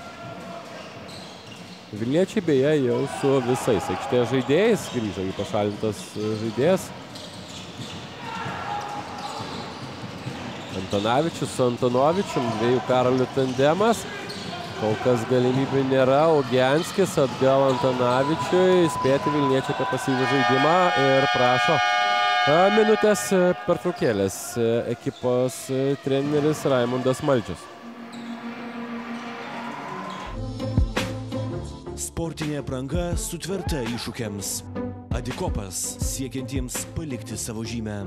Vilniečiai beje jau su visais aikštės žaidėjais grįžo į pašalintas žaidėjas. Antanavičius su Antonovičium, dviejų karalių tandemas. Kol kas galimybių nėra, Ogianskis atgal Antanavičiui, spėti Vilniečiai apie pasyvų žaidimą ir prašo minutės pertraukėlės ekipos treneris Raimundas Malčius. Sportinė apranga sutverta iššūkiams. Adikopas siekiantiems palikti savo žymę.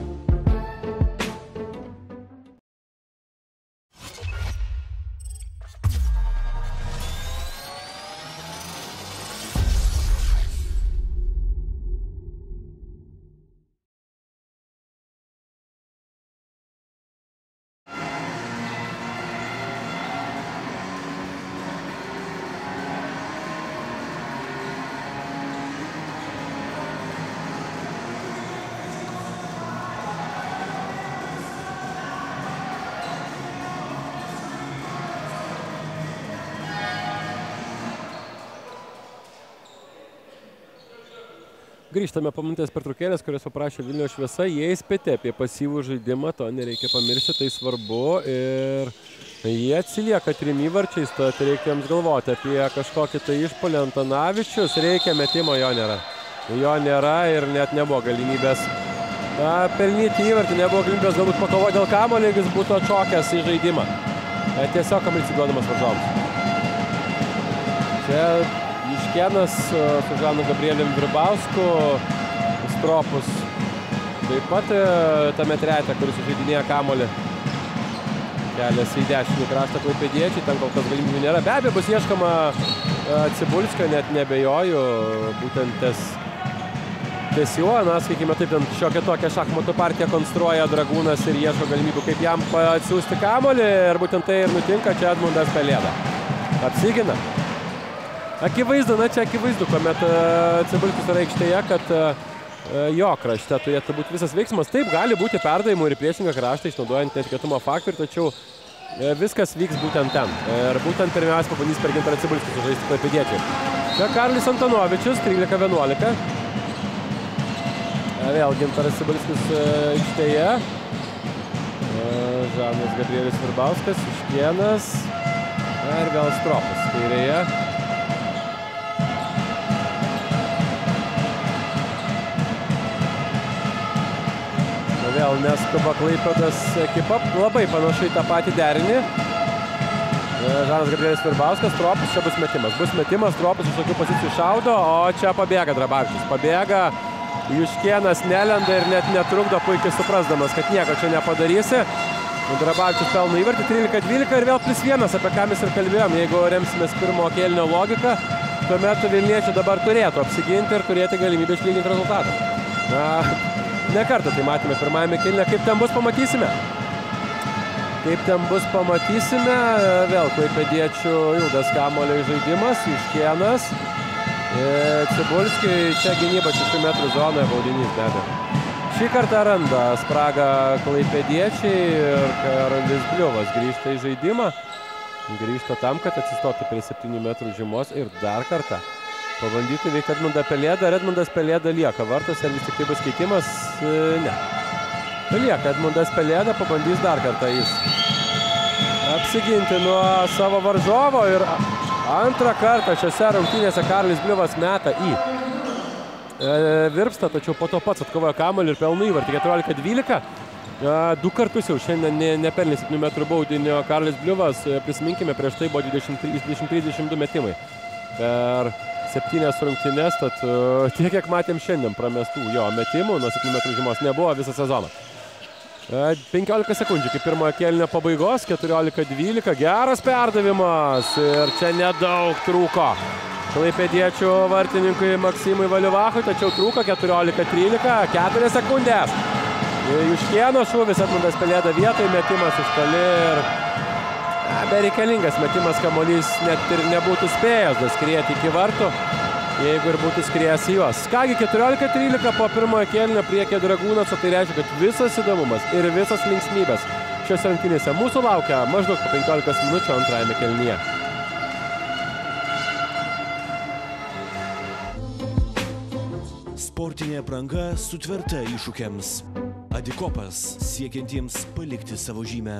Grįžtame po minutės pertraukėlės, kurios paprašė Vilniaus šviesa. Jie įspėti apie pasyvų žaidimą, to nereikia pamiršti, tai svarbu. Ir jie atsilieka 3 įvarčiais, tad reikia jiems galvoti apie kažkokį tai išpuolį. Antanavičius, reikia metimo, jo nėra. Jo nėra ir net nebuvo galimybės pelnyti įvartį, nebuvo galimybės galbūt pakovoti dėl kamuolio, jeigu jis būtų atšokęs į žaidimą. Tiesiog kamuolys įduodamas varžovams. Čia Juškėnas su Žanu Gabrielium Virbausku, Stropus taip pat tame trete, kuris sužaidinėja kamuolį. Keliasi į dešinį kraštą klaipėdiečiai, ten kol kas galimybių nėra. Be abejo, bus ieškoma Cibulskio, net nebejoju, būtent ties juo, sakykime taip, ten šiokią tokią šachmatų partiją konstruoja Dragūnas ir ieško galimybių, kaip jam atsiųsti kamuolį, ir būtent tai ir nutinka, čia Edmundas Pelėda. Apsigina. Akivaizdu, čia akivaizdu, kuomet Cibulskis yra aikštėje, kad jo krašte turėtų būti visas veiksmas. Taip, gali būti perdavimų ir priešingą kraštą, išnaudojant netikėtumo faktorių, tačiau viskas vyks būtent ten. Ir būtent pirmiausia pabandys per Gintarą Cibulskį sužaisti klaipėdiečiai. Čia Karlis Antonovičius, 13-11. Vėl Gintaras Cibulskis aikštėje. Žanas Gabrielis Virbauskas, Juškėnas. Ir vėl Stropas kairėje. Vėl neskuba Klaipėdos ekipa, labai panašu į tą patį derinį. Žanas Gabrielis Virbauskas, Stropas, čia bus metimas. Bus metimas, Stropas iš tokių pozicijų šaudo, o čia pabėga Drabavičius. Pabėga, Juškėnas nelenda ir net netrukdo, puikiai suprasdamas, kad nieko čia nepadarysi. Drabavičius pelno įvartį, 13-12 ir vėl +1, apie ką mes ir kalbėjom. Jeigu remsimės pirmo kėlinio logiką, tuomet Vilniečiai dabar turėtų apsiginti ir turėti galimybę išlyginti rezultatą. Ne kartą tai matėme pirmajame kėlinyje. Kaip ten bus, pamatysime. Vėl klaipėdiečių ilgas kamuolio žaidimas. Juškėnas. Cibulskiui čia gynyba 6 metrų zonoje, baudinys be abejo. Šį kartą randa spragą klaipėdiečiai ir Karolis Bliuvas grįžta į žaidimą. Grįžta tam, kad atsistotų prie 7 metrų žymos ir dar kartą pabandyti veikti Edmundą Pelėdą. Edmundas Pelėda lieka vartuose, ar vis tik tai bus keitimas? Ne. Lieka Edmundas Pelėda, pabandys dar kartą jis apsiginti nuo savo varžovo ir antrą kartą šiose rungtynėse Karolis Bliuvas meta į Virpstą, tačiau po to pats atkovojo kamuolį ir pelno įvartį 14-12. Du kartus jau šiandien nepelnė 7 metrų baudinio Karolis Bliuvas. Prisiminkime, prieš tai buvo 23-22 metimai per 7 rungtynes, tad tiek, kiek matėm šiandien pramestų jo metimų nuo 7 metrų žymos nebuvo visą sezoną. 15 sekundžių iki pirmojo kėlinio pabaigos, 14-12, geras perdavimas ir čia nedaug trūko klaipėdiečių vartininkui Maksimui Valiuvachui, tačiau trūko 14-13, 4 sekundės. Juškėno šūvis, Edmundas Pelėda vietoj, metimas iš toli ir bereikalingas metimas, kamuolys net ir nebūtų spėjęs skrieti iki vartų, jeigu ir būtų skriejęs į juos. Kągi, 14-13 po pirmojo kėlinio priekyje Dragūnas, o tai reiškia, kad visas įdomumas ir visas linksmybės šiose rungtynėse mūsų laukia maždaug po 15 minučių antrajame kėlinyje. Sportinė apranga sutverta iššūkiams. Adikopas siekiantiems palikti savo žymę.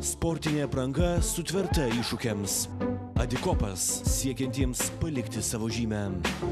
Sportinė apranga sutverta iššūkiams. Adikopas siekiantiems palikti savo žymę.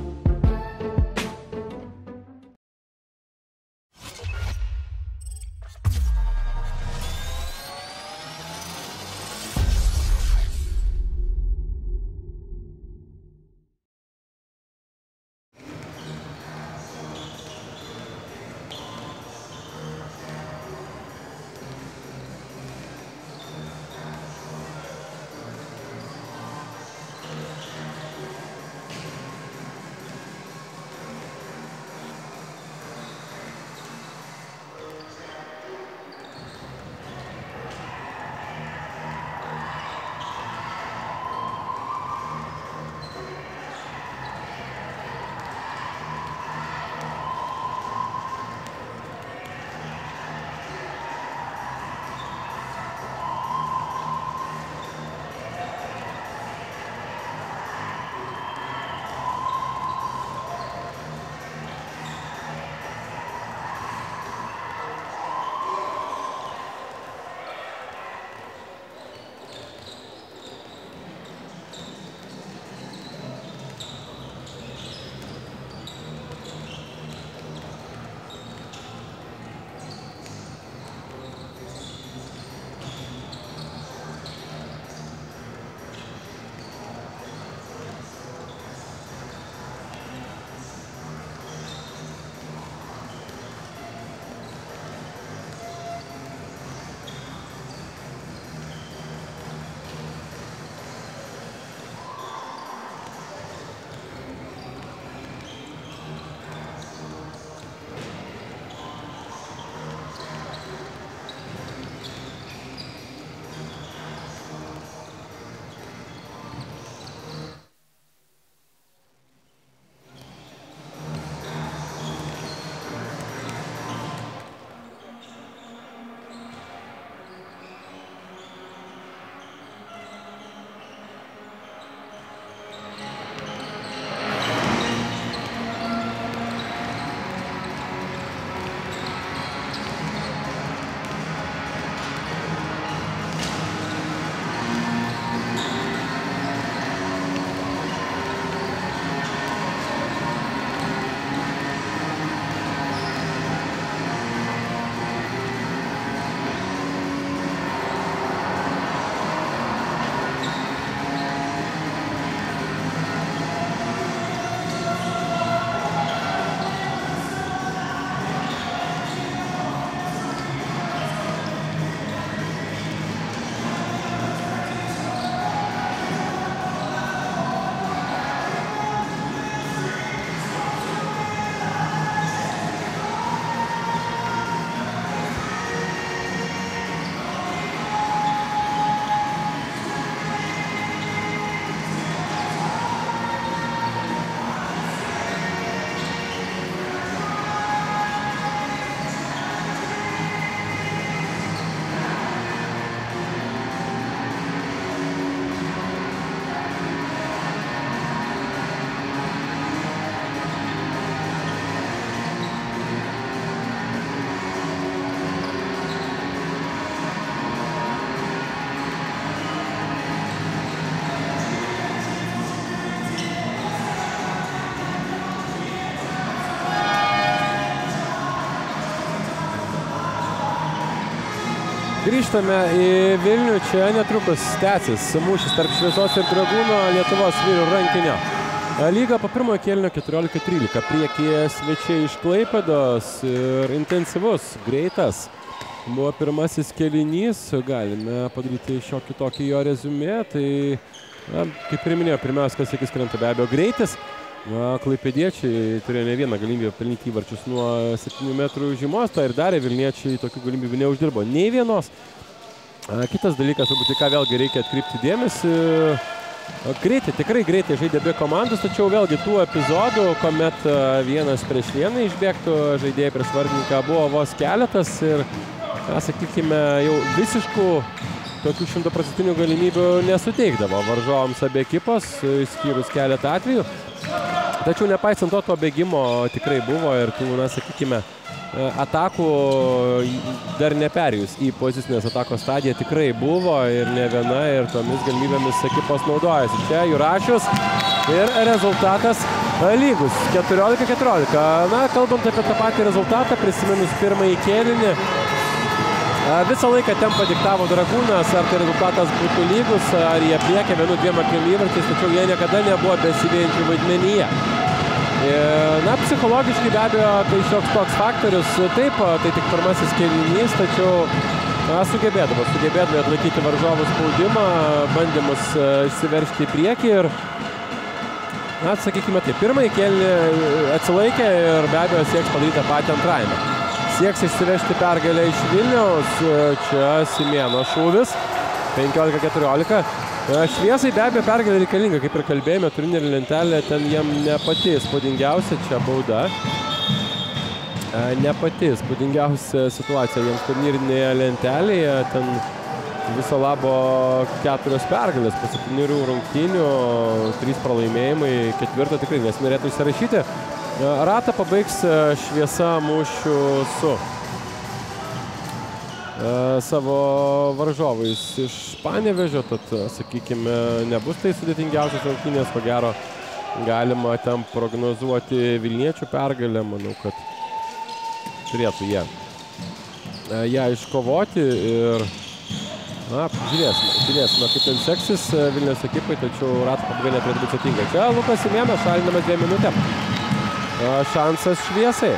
Grįžtame į Vilnių, čia netrukus tęsis mūšis tarp Šviesos ir Dragūno Lietuvos vyrų rankinio. Lyga po pirmojo kėlinio 14-13, priekyje svečiai iš Klaipėdos ir intensyvus, greitas. Buvo pirmasis kėlinys, galime padaryti šiokį tokį jo reziumė, tai, kaip ir minėjau, pirmiausia, kas akis krenta be abejo greitis. Klaipėdiečiai turėjo ne vieną galimybę pelnyti įvarčius nuo 7 metrų žymos, tai ir darė, Vilniečiai tokių galimybių neuždirbo nei vienos. Kitas dalykas, turbūt, ką vėlgi reikia atkreipti dėmesį, greitai, tikrai greitai žaidė abi komandos, tačiau vėlgi tų epizodų, kuomet vienas prieš vieną išbėgtų žaidėjai prieš vartininką, buvo vos keletas ir, sakykime, jau visiškų tokių 100% galimybių nesuteikdavo varžovams abi ekipos, išskyrus keletą atvejų. Tačiau nepaisant to bėgimo tikrai buvo ir tų, sakykime, atakų dar neperėjus į pozicinės atakos stadiją tikrai buvo ir ne viena, ir tomis galimybėmis ekipos naudojasi. Čia Jurašius ir rezultatas lygus 14-14. Na, kalbant apie tą patį rezultatą, prisiminus pirmąjį kėlinį, visą laiką tempą diktavo Dragūnas, ar tai rezultatas būtų lygus, ar jie priekia 1-2 įvarčiais, tačiau jie niekada nebuvo besivėjančių vaidmenyje. Na, psichologiškai be abejo, tai šioks toks faktorius. Taip, tai tik pirmasis kėlinys, tačiau sugebėdavo atlaikyti varžovų spaudimą, bandymus išsiveržti į priekį ir, na, sakykime taip, pirmąjį kėlinį atsilaikė ir be abejo sieks padaryti tą patį antrajame. Sieks išsivežti pergalę iš Vilniaus, čia Simėno šūvis, 15-14. Šviesai be abejo pergalė reikalinga, kaip ir kalbėjome, turnyrinė lentelė ten jam ne pati įspūdingiausia, čia bauda. Ne pati įspūdingiausia situacija jiems turnyrinėje lentelėje, ten viso labo 4 pergalės po 7 rungtynių, 3 pralaimėjimai, 4 tikrai nesinorėtų įsirašyti. Ratą pabaigs Šviesa mūšiu su savo varžovais iš Panevėžio, tad, sakykime, nebus tai sudėtingiausios rungtynės, ko gero galima ten prognozuoti Vilniečių pergalę, manau, kad turėtų jie ją iškovoti ir, na, žiūrėsime, kaip ten seksis Vilniaus ekipai, tačiau rato pabaiga neturėtų būti sėtinga. Čia Lukas Simėnas šalinamas 2 minutėm. Šansas Šviesai.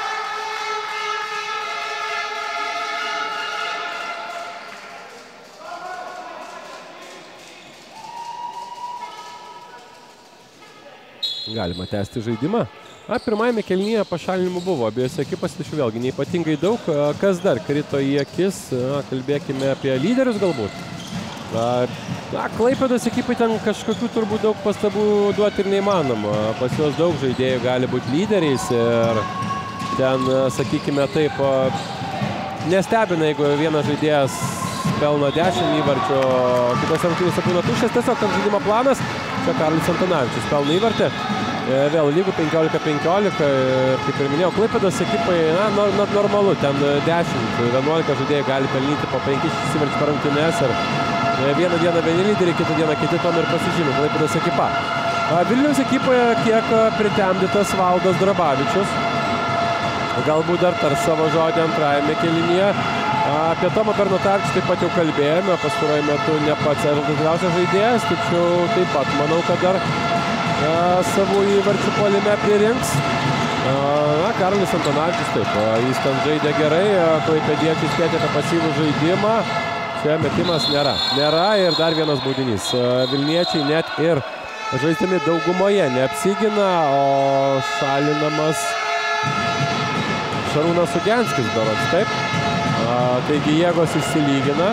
Galima tęsti žaidimą. Pirmajame kėlinyje pašalinimų buvo abiejose ekipose, tačiau vėlgi neypatingai daug. Kas dar krito į akis? Kalbėkime apie lyderius galbūt. Klaipėdos ekipai ten kažkokių turbūt daug pastabų duoti ir neįmanoma. Pas juos daug žaidėjų gali būti lyderiais ir ten, sakykime taip, nestebina, jeigu vienas žaidėjas pelno 10 įvarčių, kitose rungtynėse būna tuščias, tiesiog toks žaidimo planas. Čia Karolis Antanavičius pelno įvartį. Vėl lygų 15-15, kaip ir minėjau, Klaipėdos ekipai, na, normalu, ten 10-11 žaidėjai gali pelnyti po 5-6 įvarčių per rungtynes ir vieną dieną vieni lyderiai, kitą dieną kiti tom ir pasižymi Klaipėdos ekipa. Vilniaus ekipoje kiek pritemdytas Valdas Drabavičius. Galbūt dar tar savo žodį antrajame kėlinyje. Apie Tomą Bernatavičių taip pat jau kalbėjome, pastaruoju metu ne pats rezultatyviausias žaidėjas, tačiau taip pat manau, kad dar savų įvarčių puolime pririnks. Karolis Antanavičius taip, jis ten žaidė gerai, klaipėdiečiai spėtė apie pasyvų žaidimą. Čia metimas nėra ir dar vienas baudinys. Vilniečiai net ir žaisdami daugumoje neapsigina, o šalinamas Šarūnas Ugenskis berods, taip. Taigi jėgos išsilygina.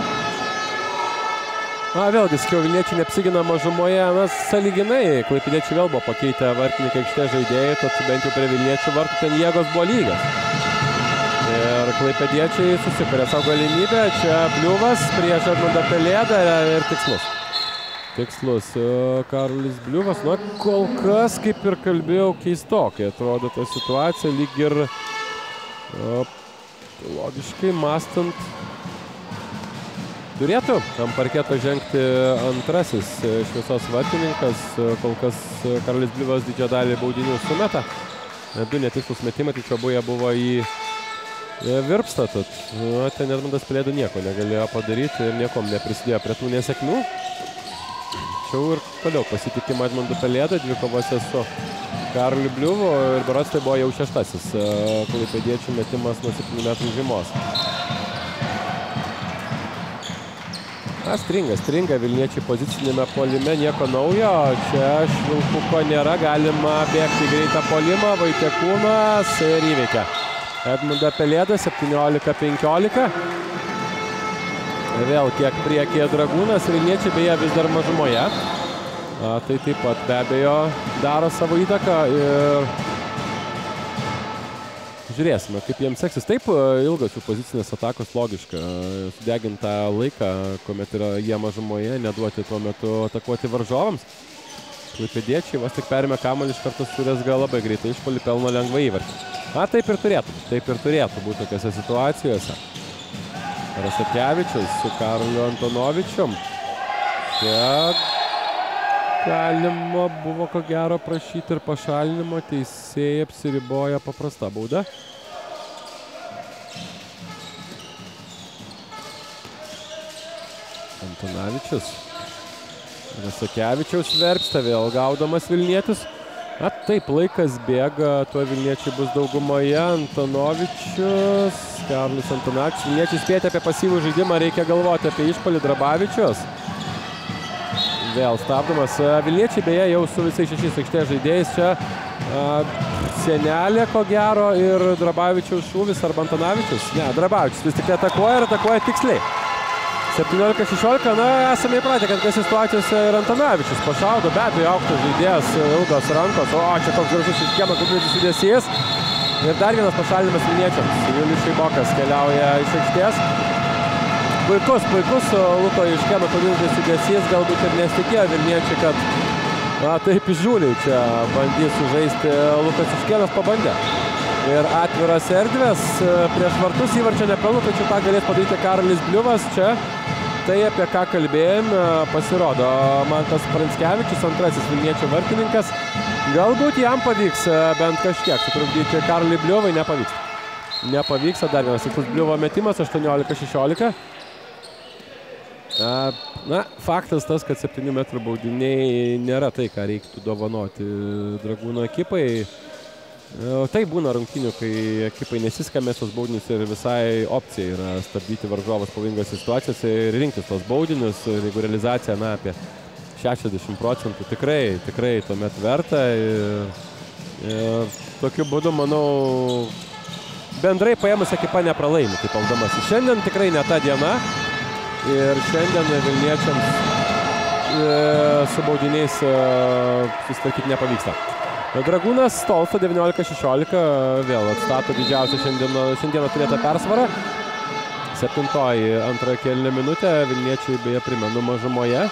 Vėlgi, sakiau, Vilniečiai neapsigina mažumoje, sąlyginai. Klaipėdiečiai vėl buvo pakeitę vartininkai aikštės žaidėjai, tad bent jau prie Vilniečių vartų ten jėgos buvo lygios. Ir klaipėdiečiai susikurė savo galimybę. Čia Bliuvas prieš Edmundą Pelėdą ir tikslus. Karolis Bliuvas, kol kas, kaip ir kalbėjau, keistokai atrodo ta situacija, lyg ir logiškai mąstant turėtų ant parketo žengti antrasis Šviesos vartininkas. Kol kas Karolis Bliuvas didžiąją dalį baudinių sumeta. 2 netikslūs metimai, tačiau abu jie buvo į virpstą. Tad ten Edmundas Pelėda nieko negalėjo padaryti ir niekom neprisidėjo prie tų nesėkmių. Tačiau ir toliau pasitikima Edmundu Pelėda dvikovose su Karoliu Bliuvu ir berods tai buvo jau 6-asis klaipėdiečių metimas nuo 7 metrų žymos. Stringa Vilniečiai pozicinėme puolime, nieko naujo. Čia Švilpuko nėra, galima bėgti greitą puolimą. Vaitiekūnas ir įveikia Edmundą Pelėdą, 17-15. Vėl kiek priekyje Dragūnas, Vilniečiai beje vis dar mažumoje. Tai taip pat be abejo daro savo įtaką ir žiūrėsime, kaip jiems seksis. Taip, ilgas jų pozicinės atakos logiška. Sudegintą laiką, kuomet yra jie mažumoje, neduoti tuo metu atakuoti varžovams. klaipėdiečiai vos tik perėmė kamuolį iš karto surezga labai greitai išpuolį, pelno lengvą įvartį. Taip ir turėtų būti tokiose situacijose. Rasakevičius su Karoliu Antonovičium. Čia galima buvo ko gero prašyti ir pašalinimo, teisėjai apsiriboja paprasta bauda. Antonavičius. Rasakevičiaus verpsta, vėl gaudamas Vilnietis. Taip, laikas bėga, tuo Vilniečiai bus daugumoje. Antonovičius, Karolis Antonavičius. Vilniečiai spėti apie pasyvų žaidimą, reikia galvoti apie išpuolį. Drabavičius. Vėl stabdomas. Vilniečiai beje jau su visais 6 aikštės žaidėjais. Čia Senelė ko gero ir Drabavičiaus šūvis arba Antonavičius. Ne, Drabavičius vis tik atakuoja ir atakuoja tiksliai. 17-16, esame įpratę, kad kas situacijose ir Antonavičius pašaudo, be abejo, aukštas žaidėjas, ilgos rankos, čia toks gražus iškėmas kokinis judesys. Ir dar vienas pašalinimas Vilniečiams. Julius Šeibokas keliauja iš aikštės. Puikus Luko iškėmas kokinis judesys, galbūt ir nesitikėjo Vilniečiai, kad taip įžūliai čia bandys sužaisti. Lukas Iškėnas pabandė. Ir atviras erdvės prieš vartus įvarčio nepelno, tačiau tą galės padaryti Karolis Bliuvas. Čia tai, apie ką kalbėjome, pasirodo Mantas Pranskevičius, antrasis Vilniečių vartininkas. Galbūt jam pavyks bent kažkiek sutrukdyti Karolį Bliuvai, nepavyks. Dar vienas tikslus Bliuvo metimas, 18-16. Faktas tas, kad 7 metrų baudiniai nėra tai, ką reiktų dovanoti Dragūno ekipai. Tai būna rungtynių, kai ekipai nesiska mestos baudinius ir visai opcija yra stabdyti varžovas pavojingose situacijose ir rinktis tos baudinius. Jeigu realizacija apie 60%, tikrai tuomet verta. Ir tokiu būdu, manau, bendrai paėmus ekipa nepralaimi, taip aldamasi. Šiandien tikrai ne ta diena ir šiandien Vilniečiams su baudiniais susitvarkyti nepavyksta. Dragūnas tolsta 19-16, vėl atstato didžiausią šiandieną turėtą persvarą. 7-oji antrojo kėlinio minutė, Vilniečiai beje primenu mažumoje.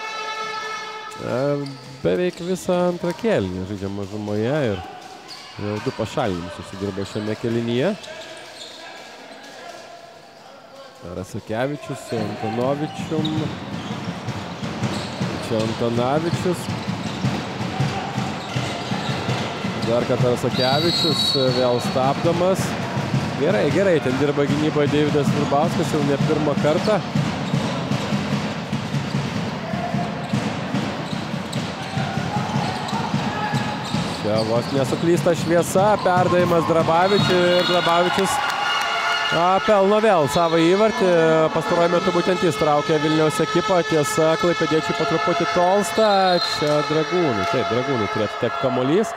Beveik visą antrą kėlinį žaidžia mažumoje ir jau 2 pašalinimus susidirbo šiame kėlinyje. Rasakevičius su Antonovičium. Čia Antonavičius. Dar kartą Rasakevičius, vėl stabdomas. Gerai, ten dirba gynyboje Deividas Virbauskas jau ne pirmą kartą. Čia vos nesuklysta šviesa, perdavimas Drabavičiui ir Drabavičius pelno vėl savo įvartį. Pastaruoju metu būtent jis traukia Vilniaus ekipą, tiesa, klaipėdiečiai po truputį tolsta. Čia Dragūnai, Dragūnai turėtų tekti kamuolys.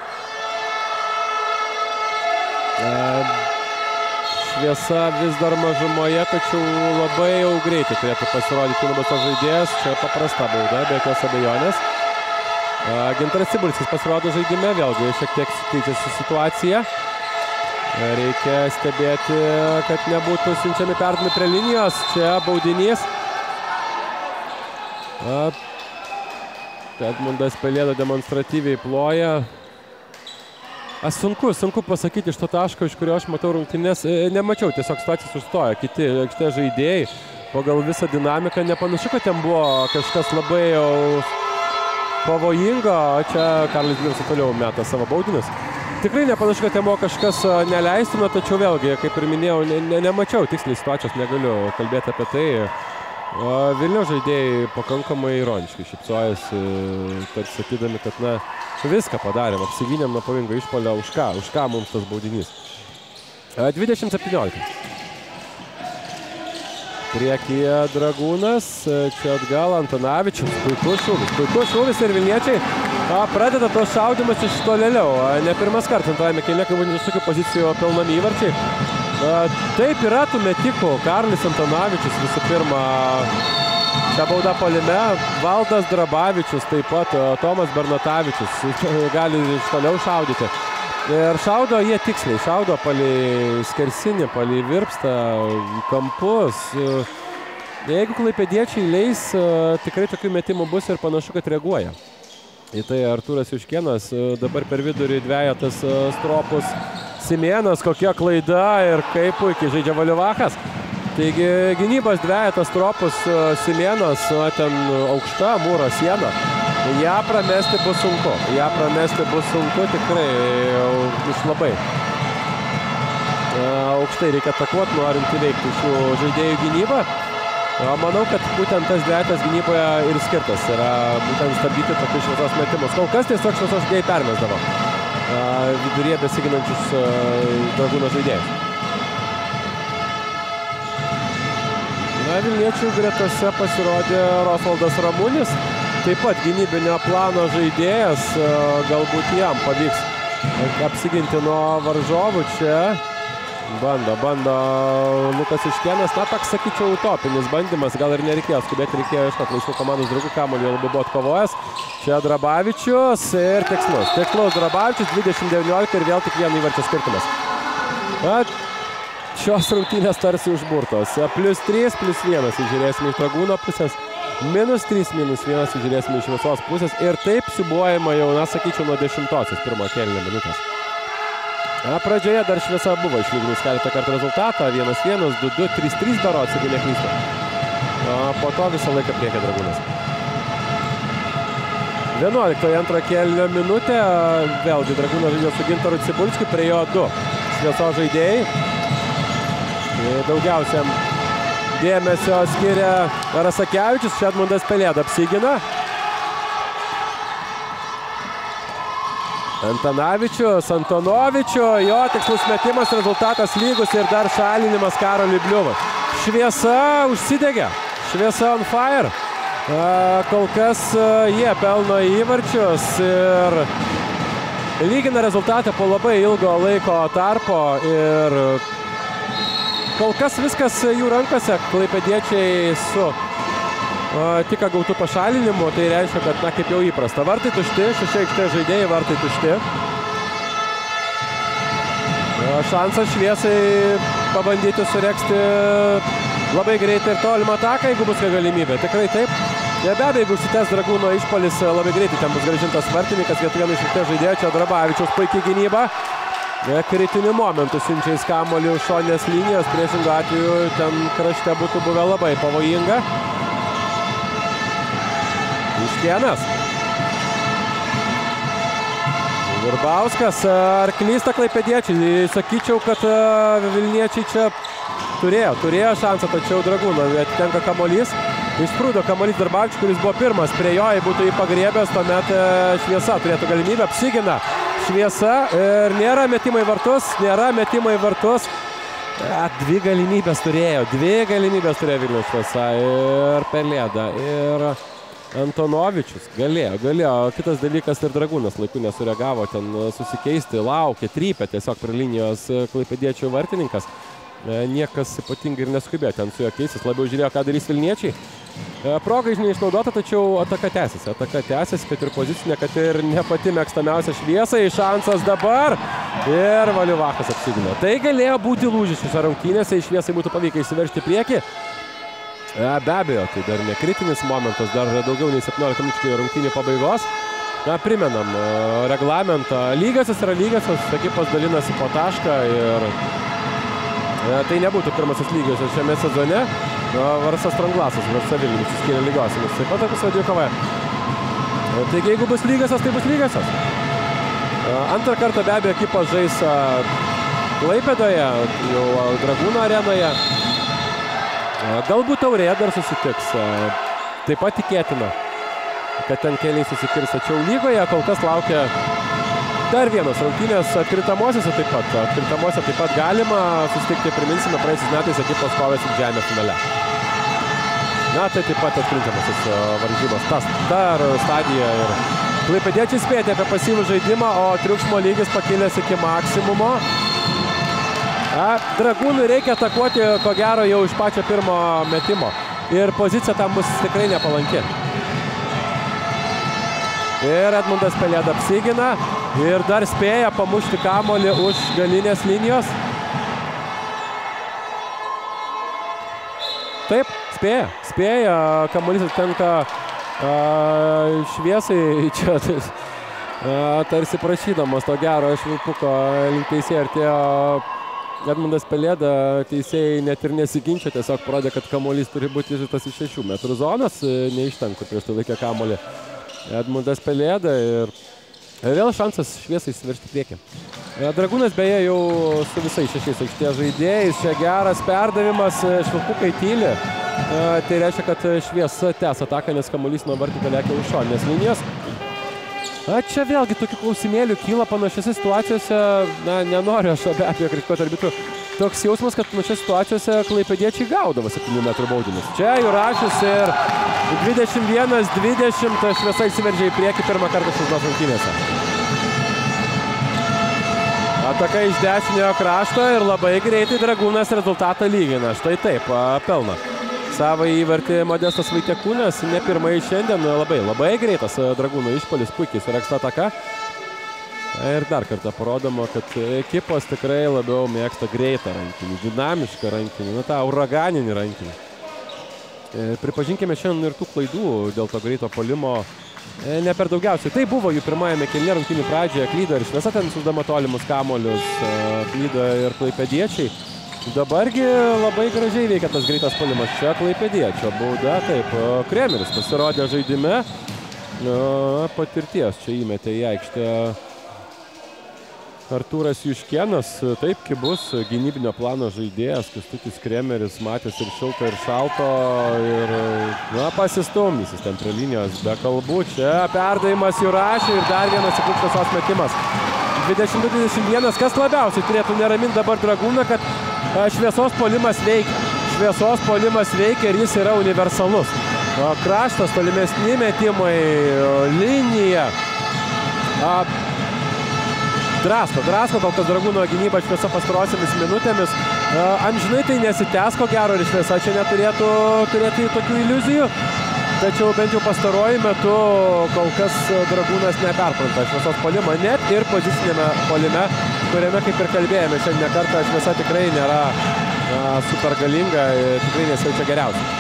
Šviesa vis dar mažumoje, tačiau labai jau greitai turėtų pasirodyti nubaustas žaidėjas. Čia paprasta bauda, be jokios abejonės. Gintaras Cibulskis pasirodo žaidime, vėlgi šiek tiek keičiasi situacija. Reikia stebėti, kad nebūtų siunčiami perdavimai prie linijos. Čia baudinys. Edmundas Pelėda demonstratyviai ploja. Sunku pasakyti iš to taško, iš kurio aš matau rungtynes. Nemačiau, tiesiog situacija sustojo. Kiti aikštės žaidėjai pagal visą dinamiką nepanašu, kad ten buvo kažkas labai jau pavojingo. Čia Karolis Bliuvas toliau meta savo baudinius. Tikrai nepanašu, kad ten buvo kažkas neleistino, tačiau vėlgi, kaip ir minėjau, nemačiau tiksliai situacijos, negaliu kalbėti apie tai. Vilniaus žaidėjai pakankamai ironiškai šypsojasi, tarsi sakydami, kad viską padarėm, apsigynėm nuo pavojingo išpuolio, už ką mums tas baudinys. 20-17. Priekyje Dragūnas, čia atgal Antonavičius, puikus šūvis ir Vilniečiai pradeda tos šaudymas iš tolėliau. Ne pirmas kartas antrajame kėlinyje, kai būtent iš tokių pozicijų pelnomi įvarčiai. Taip yra tų metikų. Karolis Antonavičius visų pirma. Čia bauda puolime. Valdas Drabavičius, taip pat Tomas Bernatavičius gali iš toliau šaudyti. Ir šaudo jie tiksliai. Šaudo palei skersinį, palei virpstą, kampus. Jeigu klaipėdiečiai leis, tikrai tokių metimų bus ir panašu, kad reaguoja. Į tai Artūras Juškėnas, dabar per vidurį dvejetas Stropus Simėnas, kokia klaida ir kaip puikiai žaidžia Valiuvachas. Taigi gynybos dvejetas Stropus Simėnas, ten aukšta mūro siena. Ją pramesti bus sunku, tikrai iš labai aukštai reikia atakuoti, norint įveikti šių žaidėjų gynybą. Manau, kad būtent tas dvejetas gynyboje ir skirtas yra būtent stabdyti tokius šviesos metimus. Kol kas tiesiog šviesos žaidėjai permesdavo viduryje besiginančius Dragūno žaidėjus. Vilniečių gretose pasirodė Rosvaldas Ramunis, taip pat gynybinio plano žaidėjas, galbūt jam pavyks apsiginti nuo varžovų čia. Bando Lukas Juškėnas, toks, sakyčiau, utopinis bandymas, gal ir nereikėjo skubėti, reikėjo ieškoti laisvų komandos draugų, kamuolį labai buvo atkovojęs. Čia Drabavičius ir tikslus Drabavičius, 20-19 ir vėl tik vieną įvarčio skirtumas. Šios rungtynės tarsi užburtos. +3, +1 žiūrėsime iš Dragūno pusės, -3, -1 žiūrėsime iš visos pusės ir taip siūbuojama jau, sakyčiau, nuo 10-osios pirmo kėlinio minutės. Pradžioje dar šviesa buvo išlyginus keletą kartų rezultatą, 1-1, 2-2, 3-3 berods, jeigu neklystu. Po to visą laiką priekė Dragūnas. 11 antro kėlinio minutė, vėlgi Dragūnas žaidė su Gintaru Cibulskiu, prie jo 2 šviesos žaidėjai. Daugiausiam dėmesio skiria Rasakevičius, čia Edmundas Pelėda apsigina. Antanavičius, Antonovičiu, jo tikslus metimas, rezultatas lygus ir dar šalinimas Karoliui Bliuvui. Šviesa užsidegė, šviesa on fire. Kol kas jie pelno įvarčius ir lygina rezultatą po labai ilgo laiko tarpo ir kol kas viskas jų rankose, klaipėdiečiai su tik gautų pašalinimu, tai reiškia, kad, kaip jau įprasta. Vartai tušti, 6 aikštės žaidėjai, vartai tušti. Šansas šviesai pabandyti sureksti labai greitai ir tolimą ataką, jeigu bus galimybė. Tikrai taip. Be abejo, jeigu užsitęs Dragūno išpuolis, labai greitai ten bus grąžintas vartininkas, vietoj vieno iš aikštės žaidėjo, čia Drabavičiaus puikiai gynyba. Kritiniu momentu siunčia į kamuolį už šoninės linijos, priešingų atveju ten krašte būtų buvę labai pavojinga. Juškėnas. Virbauskas, ar klysta klaipėdiečiai? Sakyčiau, kad vilniečiai čia turėjo šansą, tačiau Dragūno atitenka kamuolys. Išsprūdo kamuolys Drabavičius, kuris buvo pirmas. Prie jo, jei būtų jį pagriebęs, tuomet šviesa turėtų galimybę, apsigina šviesa ir nėra metimai į vartus. Dvi galimybės turėjo Vilniaus šviesa ir Pelėda ir Antonovičius galėjo. Kitas dalykas ir Dragūnas laiku nesureagavo, ten susikeisti, laukė, trypė tiesiog prie linijos klaipėdiečių vartininkas. Niekas ypatingai ir neskubėjo ten su juo keistis, labiau žiūrėjo, ką darys vilniečiai. Proga neišnaudota, tačiau ataka tęsiasi, kad ir pozicinė, kad ir ne pati mėgstamiausia šviesai. Šansas dabar ir Valiuvachas apsigino. Tai galėjo būti lūžis šiose rungtynėse, šviesai būtų pavykę įsiveržti į priekį. Be abejo, tai dar ne kritinis momentas, dar daugiau nei 17 minučių rungtynių pabaigos. Primenam reglamentą. Lygiosios yra lygiosios, ekipos dalinasi po tašką ir tai nebūtų pirmasis lygiosios šiame sezone. Varsas Tranglasas, Varsa Vilnius suskyrė lygiosiamis. Taip pat apie Dvikovą. Taigi, jeigu bus lygiosios, tai bus lygiosios. Antrą kartą be abejo ekipos žais Klaipėdoje, jau Dragūno arenoje. Galbūt taurėje dar susitiks. Taip pat tikėtina, kad ten keliai susikirs. Tačiau lygoje kol kas laukia dar vienas rungtynės atkrintamosiose taip pat. Atkrintamosiose taip pat galima susitikti, priminsime, praėjusiais metais ekipos kovėsi didžiajame finale. Tai taip pat atkrintamosios varžybos. Ta stadija ir klaipėdiečiai spėti apie pasyvų žaidimą, o triukšmo lygis pakilęs iki maksimumo. Dragūnui reikia atakuoti, ko gero, jau iš pačio pirmo metimo. Ir pozicija tam bus tikrai nepalanki. Ir Edmundas Pelėda apsigina. Ir dar spėja pamušti kamuolį už galinės linijos. Taip, spėja. Kamuolys atitenka Šviesai čia tarsi prašydamas to gero švilpuko link teisėjų artėjo Edmundas Pelėda, teisėjai net ir nesiginčia, tiesiog parodė, kad kamuolys turi būti žytas iš 6 metrų zonos, neištenka prieš tai laikę kamuolį Edmundas Pelėda ir vėl šansas Šviesai įsiveržti priekį. Dragūnas beje jau su visais 6 aikštės žaidėjais, čia geras perdavimas, švilpukai tyli, tai reiškia, kad Šviesa tęs ataką, nes kamuolys nuo vartų paliekė už šoninės linijos. Čia vėlgi tokių klausimėlių kyla panašiose situacijose, nenoriu aš be abejo kritikuoti arbitrų, toks jausmas, kad panašiose situacijose klaipėdiečiai gaudavo 7 metrų baudinius. Čia Jurašius ir 21-20 Šviesa įsiveržė į priekį pirmą kartą šios rungtynėse. Ataka iš dešiniojo krašto ir labai greitai Dragūnas rezultatą lygina. Štai taip, pelno. Savo įvartį Modestas Vaitiekūnas, ne pirmąjį šiandien, labai greitas Dragūno išpuolis, puikiai suregsta ataka. Ir dar kartą parodoma, kad ekipos tikrai labiau mėgsta greitą rankinį, dinamišką rankinį, tą uraganinį rankinį. Pripažinkime šiandien ir tų klaidų dėl to greito puolimo ne per daugiausiai. Tai buvo jų pirmajame kėlinyje rungtynių pradžioje, klydo ir Šviesa ten sudama tolimus kamuolius, klydo ir klaipėdiečiai. Dabargi labai gražiai veikia tas greitas puolimas. Čia klaipėdiečio bauda, taip, Kremeris pasirodė žaidime, patirties čia įmetė į aikštę Artūras Juškėnas, taip kibus gynybinio plano žaidėjas, Kęstutis Kremeris, matęs ir šilto ir šalto ir pasistumdys jis ten prie linijos be kalbų. Čia perdavimas Jurašiui ir dar vienas įkūkštasos metimas. 22-21, kas labiausiai turėtų neraminti dabar Dragūną, kad Šviesos puolimas veikia. Šviesos puolimas veikia ir jis yra universalus. Kraštas, tolimesni metimai, linija. Drasko kol kas Dragūno gynyba Šviesa pastarosiamis minutėmis. Amžinai tai nesitęs, ko gero, ir Šviesa čia neturėtų turėti tokių iliuzijų. Tačiau bent jau pastaruoju metu kol kas Dragūnas neperpranta Šviesos puolimą, net ir pozicinėme puolime, kuriame, kaip ir kalbėjome, šiandien kartą Šviesa tikrai nėra super galinga, tikrai nesijaučia geriausiai.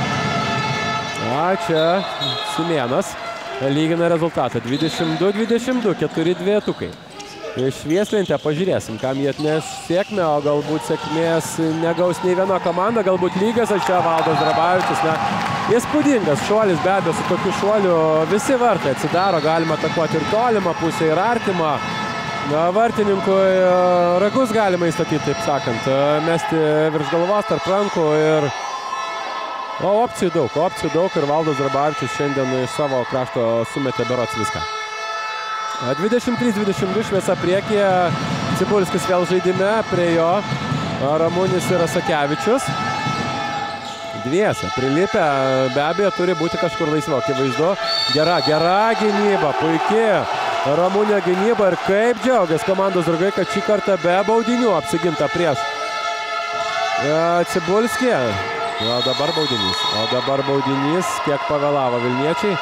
Čia Simėnas lygina rezultatą 22-22, 4 dvejetukai. Švieslentę pažiūrėsim, kam jie atneš sėkmę, o galbūt sėkmės negaus nei viena komanda, galbūt lygias, o čia Valdas Drabavičius. Įspūdingas šuolis, be abejo, su tokiu šuoliu visi vartai atsidaro, galima atakuoti ir tolimą pusę, ir artimą. Vartininkui ragus galima įstatyti, taip sakant, mesti virš galvos tarp rankų ir... opcijų daug ir Valdas Drabavičius šiandien iš savo krašto sumetė berods viską. 23-22 Šviesa priekyje, Cibulskis vėl žaidime, prie jo Ramunis ir Rasakevičius. Dviese prilipę, be abejo, turi būti kažkur laisvo, akivaizdu. Gera gynyba, puikiai Ramunio gynyba ir kaip džiaugiasi komandos draugai, kad šį kartą be baudinių apsiginta prieš Cibulskį. O dabar baudinys, kiek pavėlavo Vilniečiai.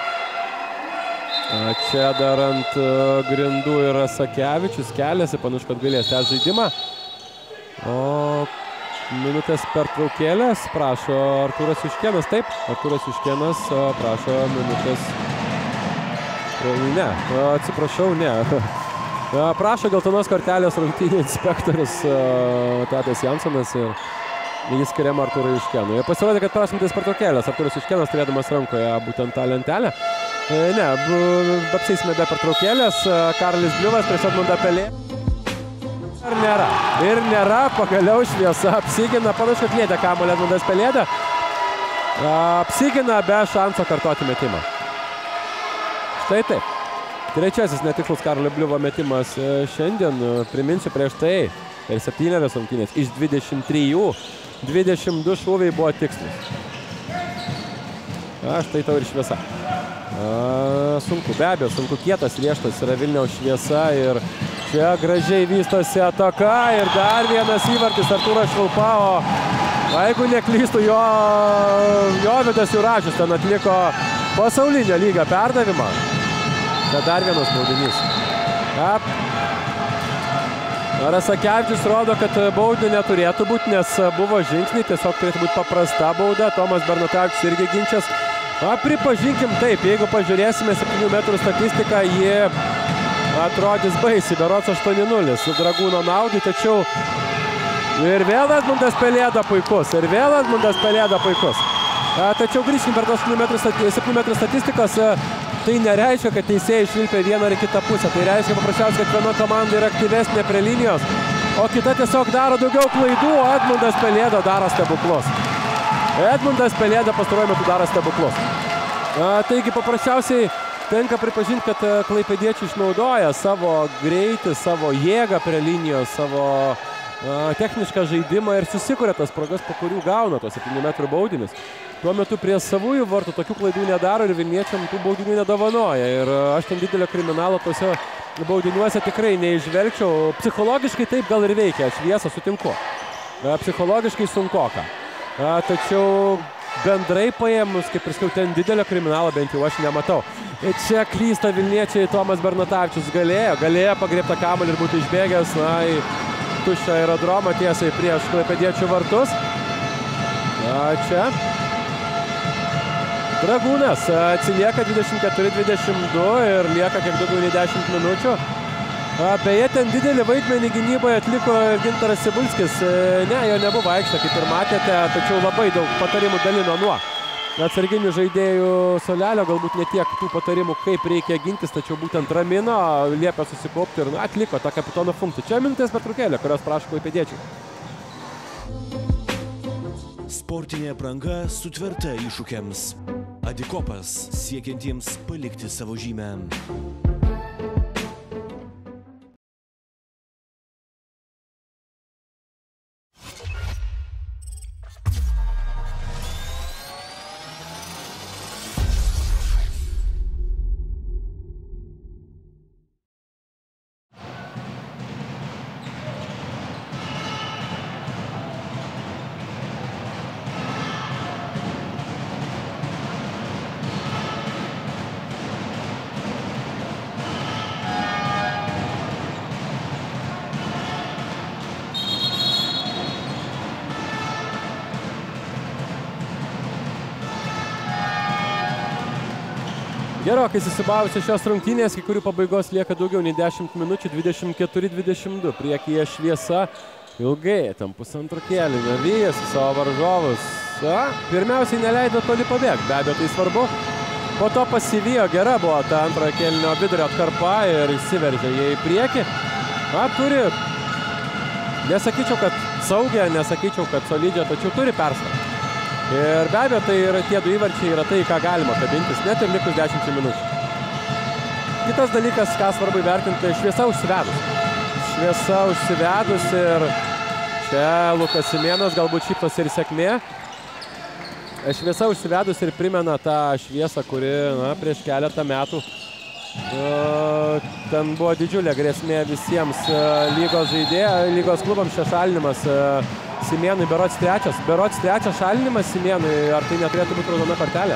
Čia dar ant grindų yra Rasakevičius, keliasi, panašu, kad galės tą žaidimą. O minutės pertraukėlės prašo Artūras Juškėnas. Taip, Artūras Juškėnas prašo minutės... Ne, atsiprašau, ne. Prašo geltonos kortelės rungtynių inspektorius Tadas Jansonas ir jis skiriam Artūrui Juškėnui. Pasirodė, kad prašo minutės pertraukėlės. Artūras Juškėnas turėdamas rankoje būtent tą lentelę. Ne, apsėsime be pertraukėlės. Karolis Bliuvas prieš Edmundą Pelėdą. Ir nėra, pagaliau Šviesa apsigina, panašu, kad lietė kamuolį Edmundas Pelėda. Apsigina be šanso kartoti metimą. Štai taip. Trečiasis netikslus Karolio Bliuvo metimas šiandien. Priminsiu prieš tai, per 7 rungtynės iš 23, 22 šūviai buvo tikslus. Štai tau ir Šviesa. Sunku, be abejo, sunku, kietas rieštas yra Vilniaus Šviesa ir čia gražiai vystosi ataka ir dar vienas įvartis Artūras Švilpa, o jeigu neklystų Jovydas Jurašius ten atliko pasaulinio lygio perdavimą. Tai dar vienas baudinys. Rasakevičius rodo, kad baudų neturėtų būti, nes buvo žingsniai, tiesiog turėtų būti paprasta bauda. Tomas Bernatavičius irgi ginčias Pripažinkim taip, jeigu pažiūrėsime 7 metrų statistiką, jie atrodys baisiai, berods 8-0 su Dragūno naudai, tačiau ir vėl Edmundas Pelėda puikus, tačiau grįžkim per tos 7 metrų statistikos, tai nereiškia, kad teisėjai išvilpia vieną ar kitą pusę, tai reiškia paprasčiausiai, kad viena komanda yra aktyvesnė prie linijos, o kita tiesiog daro daugiau klaidų, o Edmundas Pelėda daro stebuklus. Edmundas Pelėda pastaruoju metu daro stebuklus. Taigi paprasčiausiai tenka pripažinti, kad klaipėdiečiai išnaudoja savo greitį, savo jėgą prie linijos, savo technišką žaidimą ir susikuria tas spragas, po kurių gauna tos 7 metrų baudinius. Tuo metu prie savųjų vartų tokių klaidų nedaro ir vilniečiam tų baudinių nedovanoja. Ir aš ten didelio kriminalo tose baudiniuose tikrai neižvelgčiau. Psichologiškai taip gal ir veikia, aš Šviesą sutinku. Psichologiškai sunkoka. Tačiau bendrai paėmus, kaip ir sakiau, ten didelio kriminalo bent jau aš nematau. Ir čia klysta vilniečiai, Tomas Bernatavičius galėjo pagriebti kamuolį ir būti išbėgęs į tuščią aerodromą tiesiai prieš klaipėdiečių vartus. Čia Dragūnas atsilieka 24-22 ir lieka kiek daugiau nei 10 minučių. Beje, ten didelį vaidmenį gynyboje atliko Gintaras Cibulskis. Ne, jo nebuvo aikštė, kaip ir matėte, tačiau labai daug patarimų dalino nuo atsarginių žaidėjų suolelio, galbūt ne tiek tų patarimų, kaip reikia gintis, tačiau būtent ramino, liepė susikaupti ir atliko tą kapitono funkciją. Čia minutės pertraukėlė, kurios prašo klaipėdiečiai. Sportinė apranga sutverta iššūkiams. Adikopas siekiantiems palikti savo žymę. Gerokai įsisibavusi šios rungtynės, kai kurių pabaigos lieka daugiau nei 10 minučių, 24-22. Priekyje Šviesa ilgai, tam pusantro kėlinio, vyjasi savo varžovus. Pirmiausiai neleido toli pabėgti, be abejo tai svarbu. Po to pasivijo, gera buvo ta antrojo kėlinio vidurio atkarpa ir įsiveržė jie į priekį. Turi, nesakyčiau, kad saugią, nesakyčiau, kad solidžią, tačiau turi persvarą. Ir be abejo, tai yra tie du įvarčiai yra tai, ką galima kabintis, net ir likus 10 minučių. Kitas dalykas, ką svarbu įvertinti, Šviesa užsivedus. Šviesa užsivedus ir čia Lukas Simėnas galbūt šypsosi ir sėkmė. Šviesa užsivedus ir primena tą Šviesą, kuri prieš keletą metų ten buvo didžiulė grėsmė visiems lygos klubams čia šalinimas. Simėnui berods trečias šalinimas Simėnui, ar tai neturėtų būti raudona kortelė?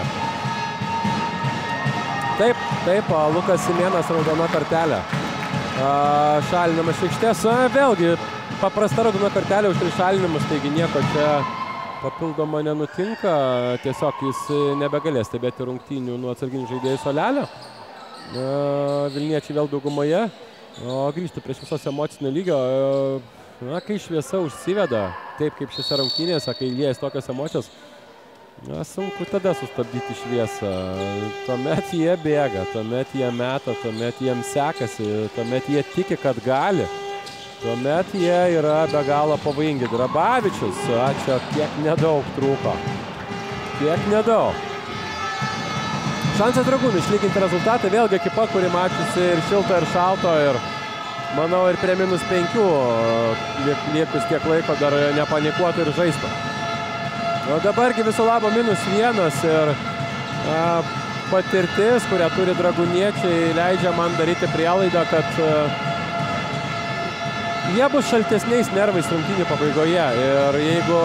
Taip, Lukas Simėnas raudona kortelė. Šalinamas iš aikštės, vėlgi paprasta raudona kortelė už 3 šalinimus, taigi nieko čia papildomo nenutinka, tiesiog jis nebegalės stebėti rungtynių nuo atsarginių žaidėjų suolelio. Vilniečiai vėl daugumoje, grįžta prieš visos emocinio lygio. Kai Šviesa užsiveda, taip kaip šiose rungtynėse, kai liejasi tokios emocijos, sunku tada sustabdyti Šviesą. Tuomet jie bėga, tuomet jie meta, tuomet jiems sekasi, tuomet jie tiki, kad gali. Tuomet jie yra be galo pavojingi. Drabavičius, čia kiek nedaug trūko. Kiek nedaug. Šansas Dragūnui išlyginti rezultatą, vėlgi ekipa, kuri mačiusi ir šilto, ir šalto, ir manau, ir prie -5 likus tiek laiko dar nepanikuotų ir žaistų. O dabargi viso labo -1 ir patirtis, kurią turi dragūniečiai, leidžia man daryti prielaidą, kad jie bus šaltesniais nervais rungtynių pabaigoje. Ir jeigu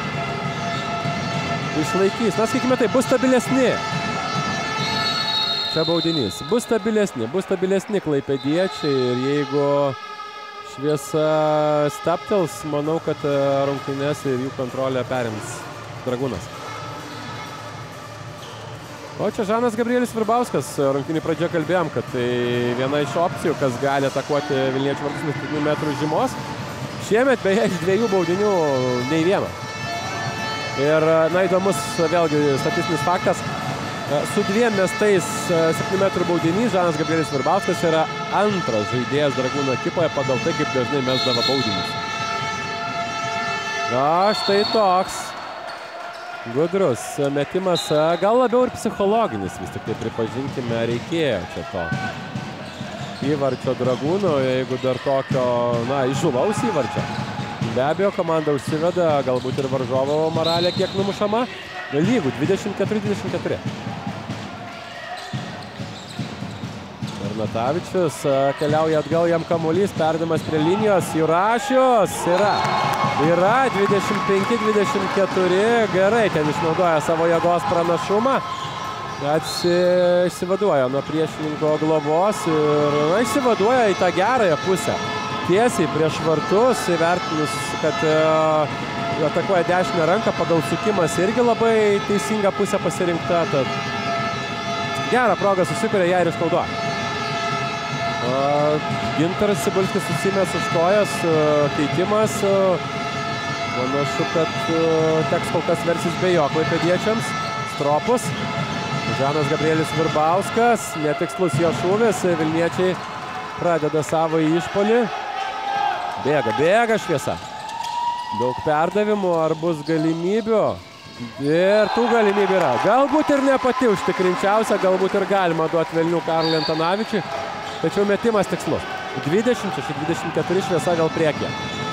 išlaikys, sakykime tai, bus stabilesni. Čia baudinys. Bus stabilesni klaipėdiečiai ir jeigu Šviesa stabtels, manau, kad rungtynes ir jų kontrolę perims Dragūnas. O čia Žanas Gabrielis Virbauskas, rungtynių pradžioje kalbėjom, kad tai viena iš opcijų, kas gali atakuoti Vilniečių vartus nuo 7 metrų žymos. Šiemet beje iš 2 baudinių nei vieną. Ir įdomus vėlgi statistinis faktas, su 2 mestais 7 metrų baudinys Žanas Gabrielis Virbauskas yra antras žaidėjas Dragūno ekipoje pagal tai, kaip dažnai mesdavo baudinius. Štai toks gudrus metimas, gal labiau ir psichologinis, vis tik tai pripažinkime, reikėjo čia to įvarčio Dragūno, jeigu dar tokio, įžūlaus įvarčio. Be abejo, komanda užsiveda, galbūt ir varžovo moralė kiek numušama, lygų 24-24. Bernatavičius keliauja atgal, jam kamuolys, perdavimas prie linijos, Jurašius yra 25-24, gerai ten išnaudoja savo jėgos pranašumą, išsivaduoja nuo priešininko globos ir išsivaduoja į tą gerąją pusę. Tiesiai prieš vartus, įvertinus, kad atakuoja dešinę ranką, pagal sukimas irgi labai teisinga pusė pasirinkta, tad gerą progą susikuria, ją ir išnaudoja. Gintaras Cibulskis susimės už kojas, keitimas, panašu, kad teks kol kas versis be jo klaipėdiečiams. Stropus, Žanas Gabrielis Virbauskas, netikslus jo šūvis, Vilniečiai pradeda savo išpolį. Bėga šviesa. Daug perdavimų, ar bus galimybių? Ir tų galimybių yra. Galbūt ir ne pati užtikrinčiausia, galbūt ir galima duoti velnių Karolui Antanavičiui, tačiau metimas tikslus. 26-24 šviesa vėl priekyje.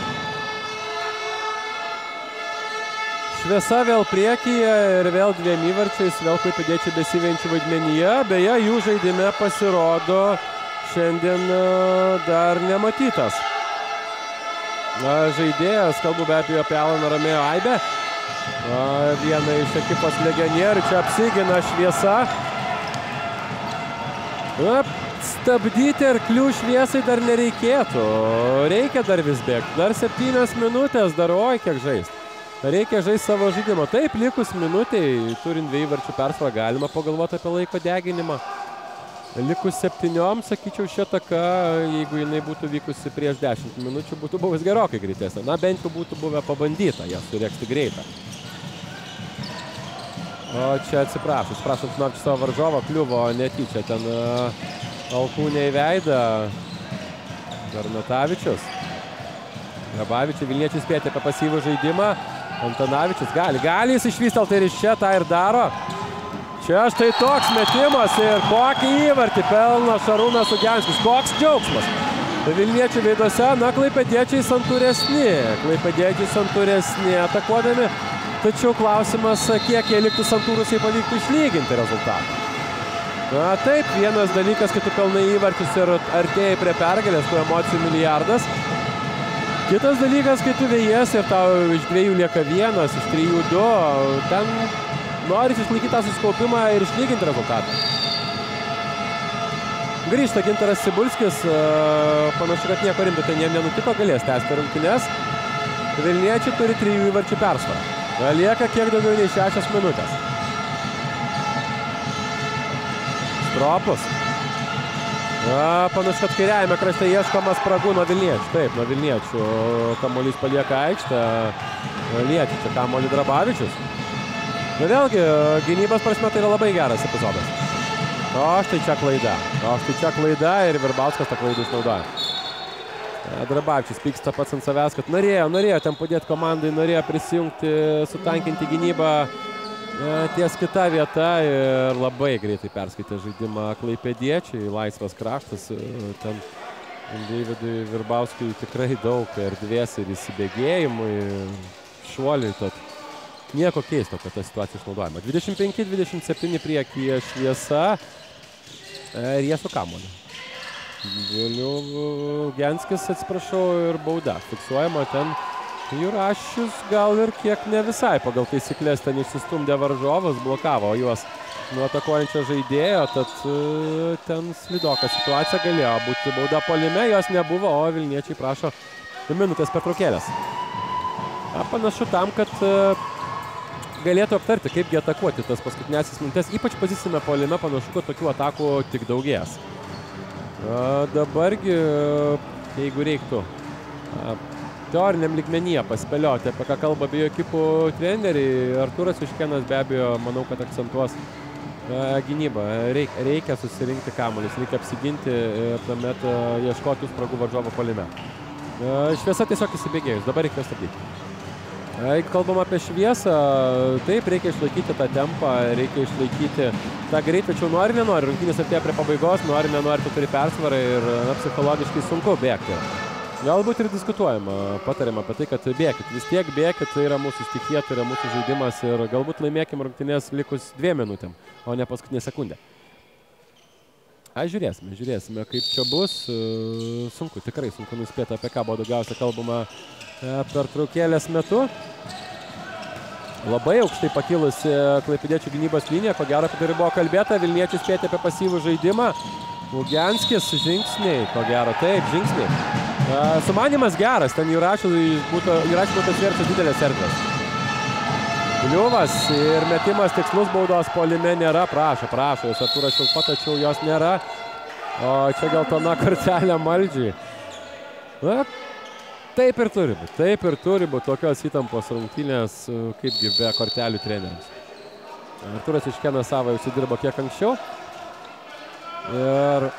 Šviesa vėl priekyje ir vėl 2 įvarčiais, vėl klaipėdiečiai besivejančių vaidmenyje. Beje, jų žaidime pasirodo šiandien dar nematytas žaidėjas, kalbu be abejo apie Alaną Romeo Aibę, vieną iš ekipos legionierių, čia apsigina šviesa. Stabdyti arklių šviesai dar nereikėtų, reikia dar vis bėgti, dar 7 minutės, dar kiek žaisti. Reikia žaisti savo žaidimą. Taip, likus minutėj, turint 2 įvarčių persvarą, galima pagalvoti apie laiko deginimą. Likus 7, sakyčiau, ši ataka, jeigu jinai būtų vykusi prieš 10 minučių, būtų buvęs gerokai greitesnė. Bent jau būtų buvę pabandyta ją sureksti greitą. O čia atsiprašau, Antanavičius savo varžovą, kliuvo netyčia ten alkūnę į veidą. Bernatavičius. Grabavičiui, Vilniečiai spėti apie pasyvų žaidimą. Antanavičius gali jis išvystelt ir iš čia tą ir daro. Čia štai toks metimas ir kokį įvartį pelno Šarūnas Ugianskis. Koks džiaugsmas. Vilniečių veiduose, klaipėdiečiai santūresni atakuodami. Tačiau klausimas, kiek jie liktų santūrus, jei pavyktų išlyginti rezultatą. Taip, vienas dalykas, kai tu pelnai įvarčius ir artėjai prie pergalės, tų emocijų milijardas. Kitas dalykas, kai tu vėjies ir tau iš 2 lieka 1, iš 3 2, ten noris išlaikyti tą susikaupimą ir išlyginti rezultatą. Grįžta Gintaras Cibulskis, panašu, kad nieko rimto ten jiem nenutiko, galės tęsti rungtynes. Vilniečiai turi 3 įvarčių persvarą. Lieka kiek daugiau nei 6 minutės. Stropus. Panašu, kad kairiajame krašte ieškomas spragų nuo Vilniečių. Taip, nuo Vilniečių kamuolys palieka aikštę. Liečia čia kamuolį Drabavičius. Vėlgi, gynybos prasme tai yra labai geras epizodas. Štai čia klaida ir Virbauskas tą klaidą išnaudoja. Drabavičius pyksta pats ant savęs, kad norėjo ten padėti komandai, norėjo prisijungti, sutankinti gynybą ties kita vieta ir labai greitai perskaitė žaidimą klaipėdiečiai, laisvas kraštas, ten Deividui Virbauskui tikrai daug erdvės ir įsibėgėjimui, šuoliui, tad nieko keisto, kad ta situacija išnaudojama. 25-27 priekyje šviesa ir jie su kamuoliu. Genskis, atsiprašau, ir bauda. Fiksuojama ten Jurašius gal ir kiek ne visai pagal taisyklės ten išsistumdė varžovas, blokavo juos nuo atakuojančio žaidėjo, tad ten slidoka situacija galėjo būti bauda puolime, jos nebuvo, o Vilniečiai prašo minutės pertraukėlės. Panašu tam, kad galėtų aptarti, kaipgi atakuoti tas paskutinėsis minutės. Ypač pozicinėme puolime panašu, kad tokių atakų tik daugės. Dabargi, jeigu reiktų teoriniam lygmenyje paspėlioti, apie ką kalba abiejų ekipų treneriai, Artūras Juškėnas be abejo, manau, kad akcentuos gynybą. Reikia susirinkti kamuolius, reikia apsiginti ir tuomet ieškoti spragų varžovo puolime. Šviesa tiesiog įsibėgėjus, dabar reikia stabdyti. Jeigu kalbam apie šviesą, taip, reikia išlaikyti tą tempą, reikia išlaikyti tą greitį, tačiau nori, nenori, rungtynės artėja prie pabaigos, nori, nenori, tu turi persvarą ir psichologiškai sunku bėgti. Galbūt ir diskutuojama, patariama apie tai, kad bėkit, vis tiek bėkit, tai yra mūsų stichija, tai yra mūsų žaidimas ir galbūt laimėkim rungtynės likus 2 minutėm, o ne paskutinė sekundė. Žiūrėsime, kaip čia bus. Sunku, tikrai sunku nuspėti, apie ką buvo daugiausia kalbama pertraukėlės metu. Labai aukštai pakilusi klaipėdiečių gynybos linija, ko gero apie tai buvo kalbėta, vilniečių spėti apie pasyvų žaidimą. Ugianskis, žingsniai, ko gero, taip, žingsniai. Sumanimas geras, ten Jurašių būtų atsvertas didelės erdvės. Kliuvas ir metimas tikslus baudos puolime nėra, prašo, jis Artūras Šilpa, tačiau jos nėra. O čia geltona kortelė Maldžiui. Na, taip ir turi būti tokios įtampos rungtynės, kaipgi be kortelių treneriams. Artūras Juškėnas savo jau sudirbo kiek anksčiau. Ir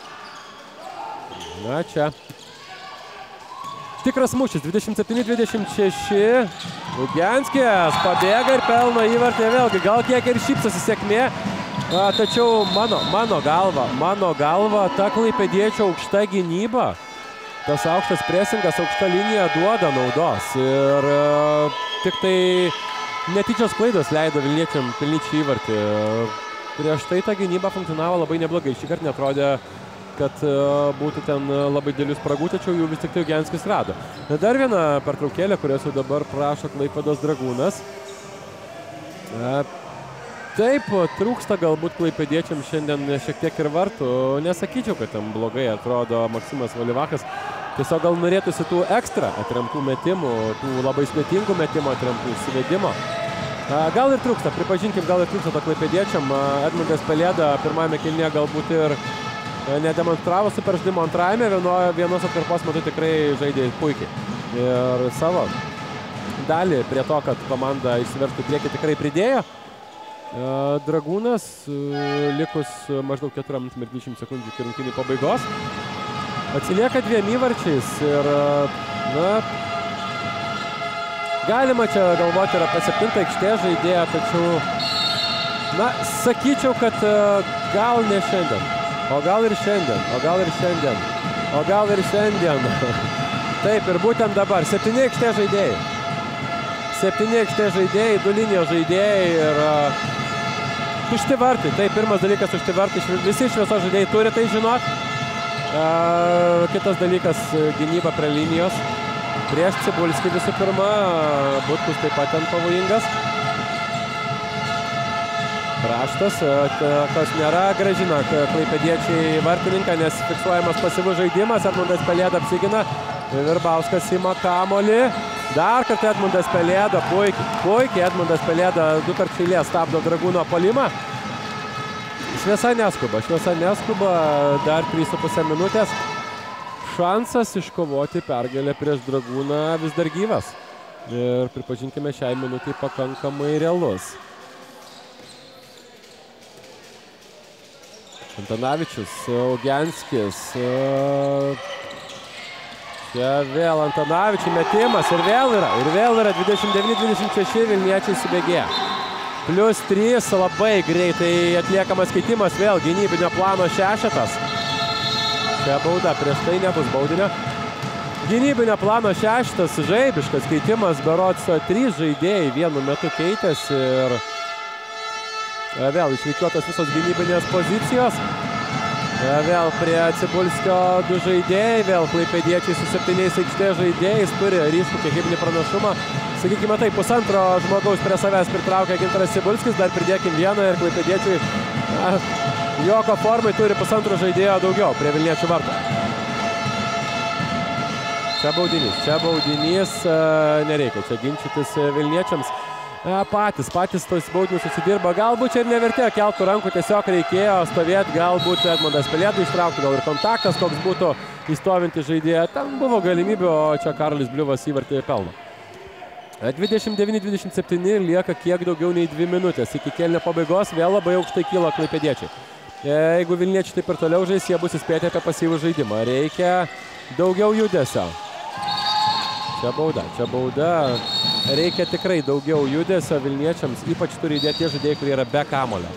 na čia tikras mūšis, 27-26. Ugianskis pabėga ir pelno įvartį vėlgi. Gal kiek ir šypsosi sėkmė. Tačiau mano galva ta klaipėdiečio aukšta gynyba, tas aukštas presingas, aukšta linija duoda naudos. Ir tik tai netyčios klaidos leido Vilniečiam pelnyti įvartį. Prieš tai ta gynyba funkcionavo labai neblogai. Šį kartą netrodė, kad būtų ten labai dėlių spragų, tačiau jų vis tik tai Ugianskis rado. Dar viena pertraukėlė, kurios jau dabar prašo Klaipėdos Dragūnas. Taip, trūksta galbūt klaipėdiečiam šiandien šiek tiek ir vartų. Nesakyčiau, kad ten blogai atrodo Maksimas Valivakas. Tiesiog gal norėtųsi tų ekstra atremtų metimų, tų labai sudėtingų metimų atremtų suvedimo. Gal ir trūksta, pripažinkim, gal ir trūksta to klaipėdiečiam. Edmundas Pelėda pirmajame kėlinyje galbūt ir nedemonstravo superžaidimo, antrajame vienos atkarpos metu tikrai žaidė puikiai. Ir savo dalį prie to, kad komanda išsiveržtų priekį, tikrai pridėjo. Dragūnas likus maždaug 4:20 sekundžių iki rungtynių pabaigos atsilieka 2 įvarčiais ir na, galima čia galvoti ir apie 7 aikštės žaidėją, tačiau na, sakyčiau, kad gal ne šiandien. O gal ir šiandien. Taip, ir būtent dabar. 7 aikštės žaidėjai. 2 linijos žaidėjai ir tušti vartai. Tai pirmas dalykas tušti vartai. Visi šviesos žaidėjai turi tai žinot. Kitas dalykas gynyba prie linijos. Prieš Cibulskį visų pirma. Butkus taip pat ten pavojingas. Kraštas, kas nėra, grąžina klaipėdiečiai vartininką, nes fiksuojamas pasyvus žaidimas. Edmundas Pelėda apsigina, Virbauskas ima kamuolį. Dar kartą Edmundas Pelėda, puikiai Edmundas Pelėda 2 kartus eilės stabdo Dragūno puolimą. Šviesa neskuba, dar 3,5 minutės. Šansas iškovoti pergalę prieš Dragūną vis dar gyvas. Ir pripažinkime, šiai minutei pakankamai realus. Antanavičius, Ugianskis. Čia vėl Antanavičiui metimas ir vėl yra 29-26 Vilniečiai įsibėgėja. Plius 3, labai greitai atliekamas keitimas, vėl gynybinio plano šešetas. Čia bauda, prieš tai nebus baudinio. Gynybinio plano šešetas, žaibiškas keitimas, berods 3 žaidėjai vienu metu keitėsi ir vėl išvykiuotos visos gynybinės pozicijos. Vėl prie Cibulskio 2 žaidėjai, vėl klaipėdiečiai su 7 aikštės žaidėjais turi ryškų kiekybinį pranašumą. Sakykime taip, pusantro žmogaus prie savęs pritraukia Gintaras Cibulskis, dar pridėkim vieną ir klaipėdiečiai joko formai turi pusantro žaidėjo daugiau prie Vilniečių vartų. Čia baudinys, nereikia čia ginčytis Vilniečiams. patys tos baudinius susidirba. Galbūt čia ir nevertėjo keltų rankų, tiesiog reikėjo stovėti, galbūt Edmundas Pelėda ištraukti, gal ir kontaktas, koks būtų įstovinti žaidėją. Ten buvo galimybė, o čia Karolis Bliuvas įvartį pelno. 29-27 lieka kiek daugiau nei 2 minutės. Iki kėlinio pabaigos vėl labai aukštai kyla klaipėdiečiai. Jeigu vilniečiai taip ir toliau žais, jie bus įspėti apie pasyvų žaidimą. Reikia daugiau judesio. Čia bauda. Reikia tikrai daugiau judesio vilniečiams, ypač turi įdėti tie žaidėjai, kurie yra be kamulio.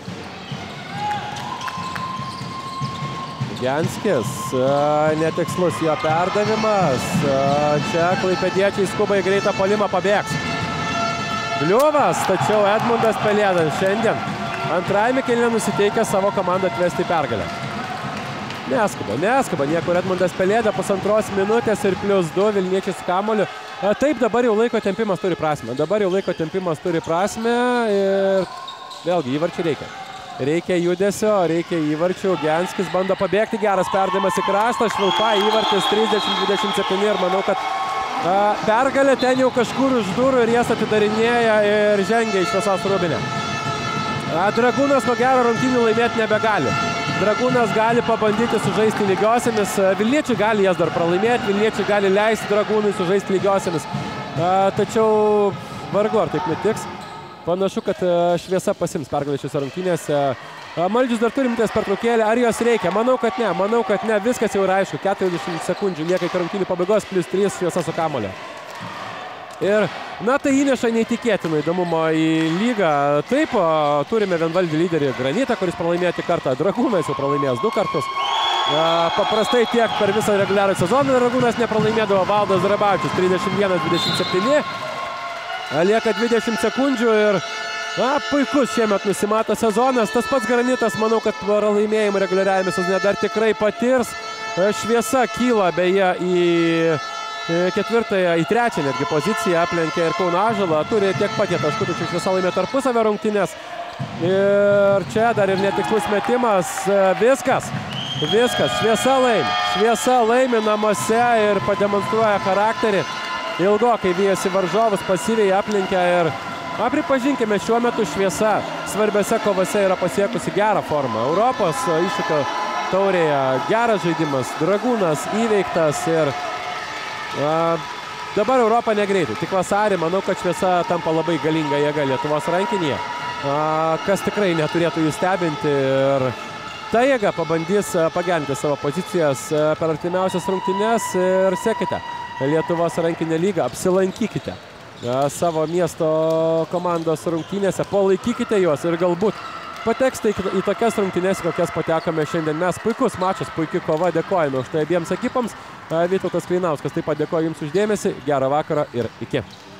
Genskis, netikslus jo perdavimas. Čia klaipėdiečiai skuba į greitą puolimą, pabėgs. Bliuvas, tačiau Edmundas Pelėda šiandien antrajame kėlinyje nusiteikia savo komandą atvesti į pergalę. Neskuba, niekur Edmundas Pelėda, 1,5 minutės ir +2 vilniečiai su kamuoliu. Taip, dabar jau laiko tempimas turi prasmę. Ir vėlgi įvarčių reikia. Reikia judesio, reikia įvarčių. Genskis bando pabėgti, geras perdavimas į kraštą, Švilpa įvartis 30-27 ir manau, kad pergalė ten jau kažkur už durų ir jas atidarinėja ir žengia iš šviesos rūbinę. Dragūnas ko gero rungtynių laimėti nebegali. Dragūnas gali pabandyti sužaisti lygiosiamis, Vilniečiai gali jas dar pralaimėti, Vilniečiai gali leisti Dragūnui sužaisti lygiosiamis. Tačiau vargu ar taip nutiks. Panašu, kad Šviesa pasims pergalę šiose rungtynėse. Maldžius dar turi minutės pertraukėlę, ar jos reikia? Manau, kad ne, viskas jau yra aišku. 40 sekundžių lieka iki rungtynių pabaigos, +3 Šviesa su kamuoliu. Ir, tai įneša neįtikėtino įdomumo į lygą. Taip, turime vienvaldį lyderį Granitą, kuris pralaimėjo tik kartą. Dragūnas jau pralaimėjęs 2 kartus. Paprastai tiek per visą reguliarų sezoną Dragūnas nepralaimėdavo. Valdas Drabavičius 31-27. Lieka 20 sekundžių ir puikus šiemet nusimato sezonas. Tas pats Granitas, manau, kad pralaimėjimą reguliariajame sezone dar tikrai patirs. Šviesa kyla beje į ketvirtąją, į trečią netgi poziciją, aplenkė ir Kauno Ąžuolą, turi tiek pat taškų, tačiau Šviesa laimė tarpusavio rungtynes. Ir čia dar ir netikslus metimas, viskas, Šviesa laimi namuose ir pademonstruoja charakterį. Ilgokai vijosi varžovus, pasyviai aplenkė ir, pripažinkime, šiuo metu Šviesa svarbiose kovose yra pasiekusi gerą formą. Europos iššūkio taurėje geras žaidimas, Dragūnas įveiktas ir dabar Europa negreitai. Tik vasarį manau, kad Šviesa tampa labai galinga jėga Lietuvos rankinyje, kas tikrai neturėtų jų stebinti. Ir ta jėga pabandys pagerinti savo pozicijas per artimiausias rungtynes ir sekite Lietuvos rankinę lygą, apsilankykite savo miesto komandos rungtynėse, palaikykite juos ir galbūt pateksite į tokias rungtynės, kokias patekome šiandien mes. Puikus mačas, puikia kova, dėkojame už tai abiems ekipams. Vytautas Kleinauskas taip pat dėkoju jums už dėmesį, gerą vakarą ir iki.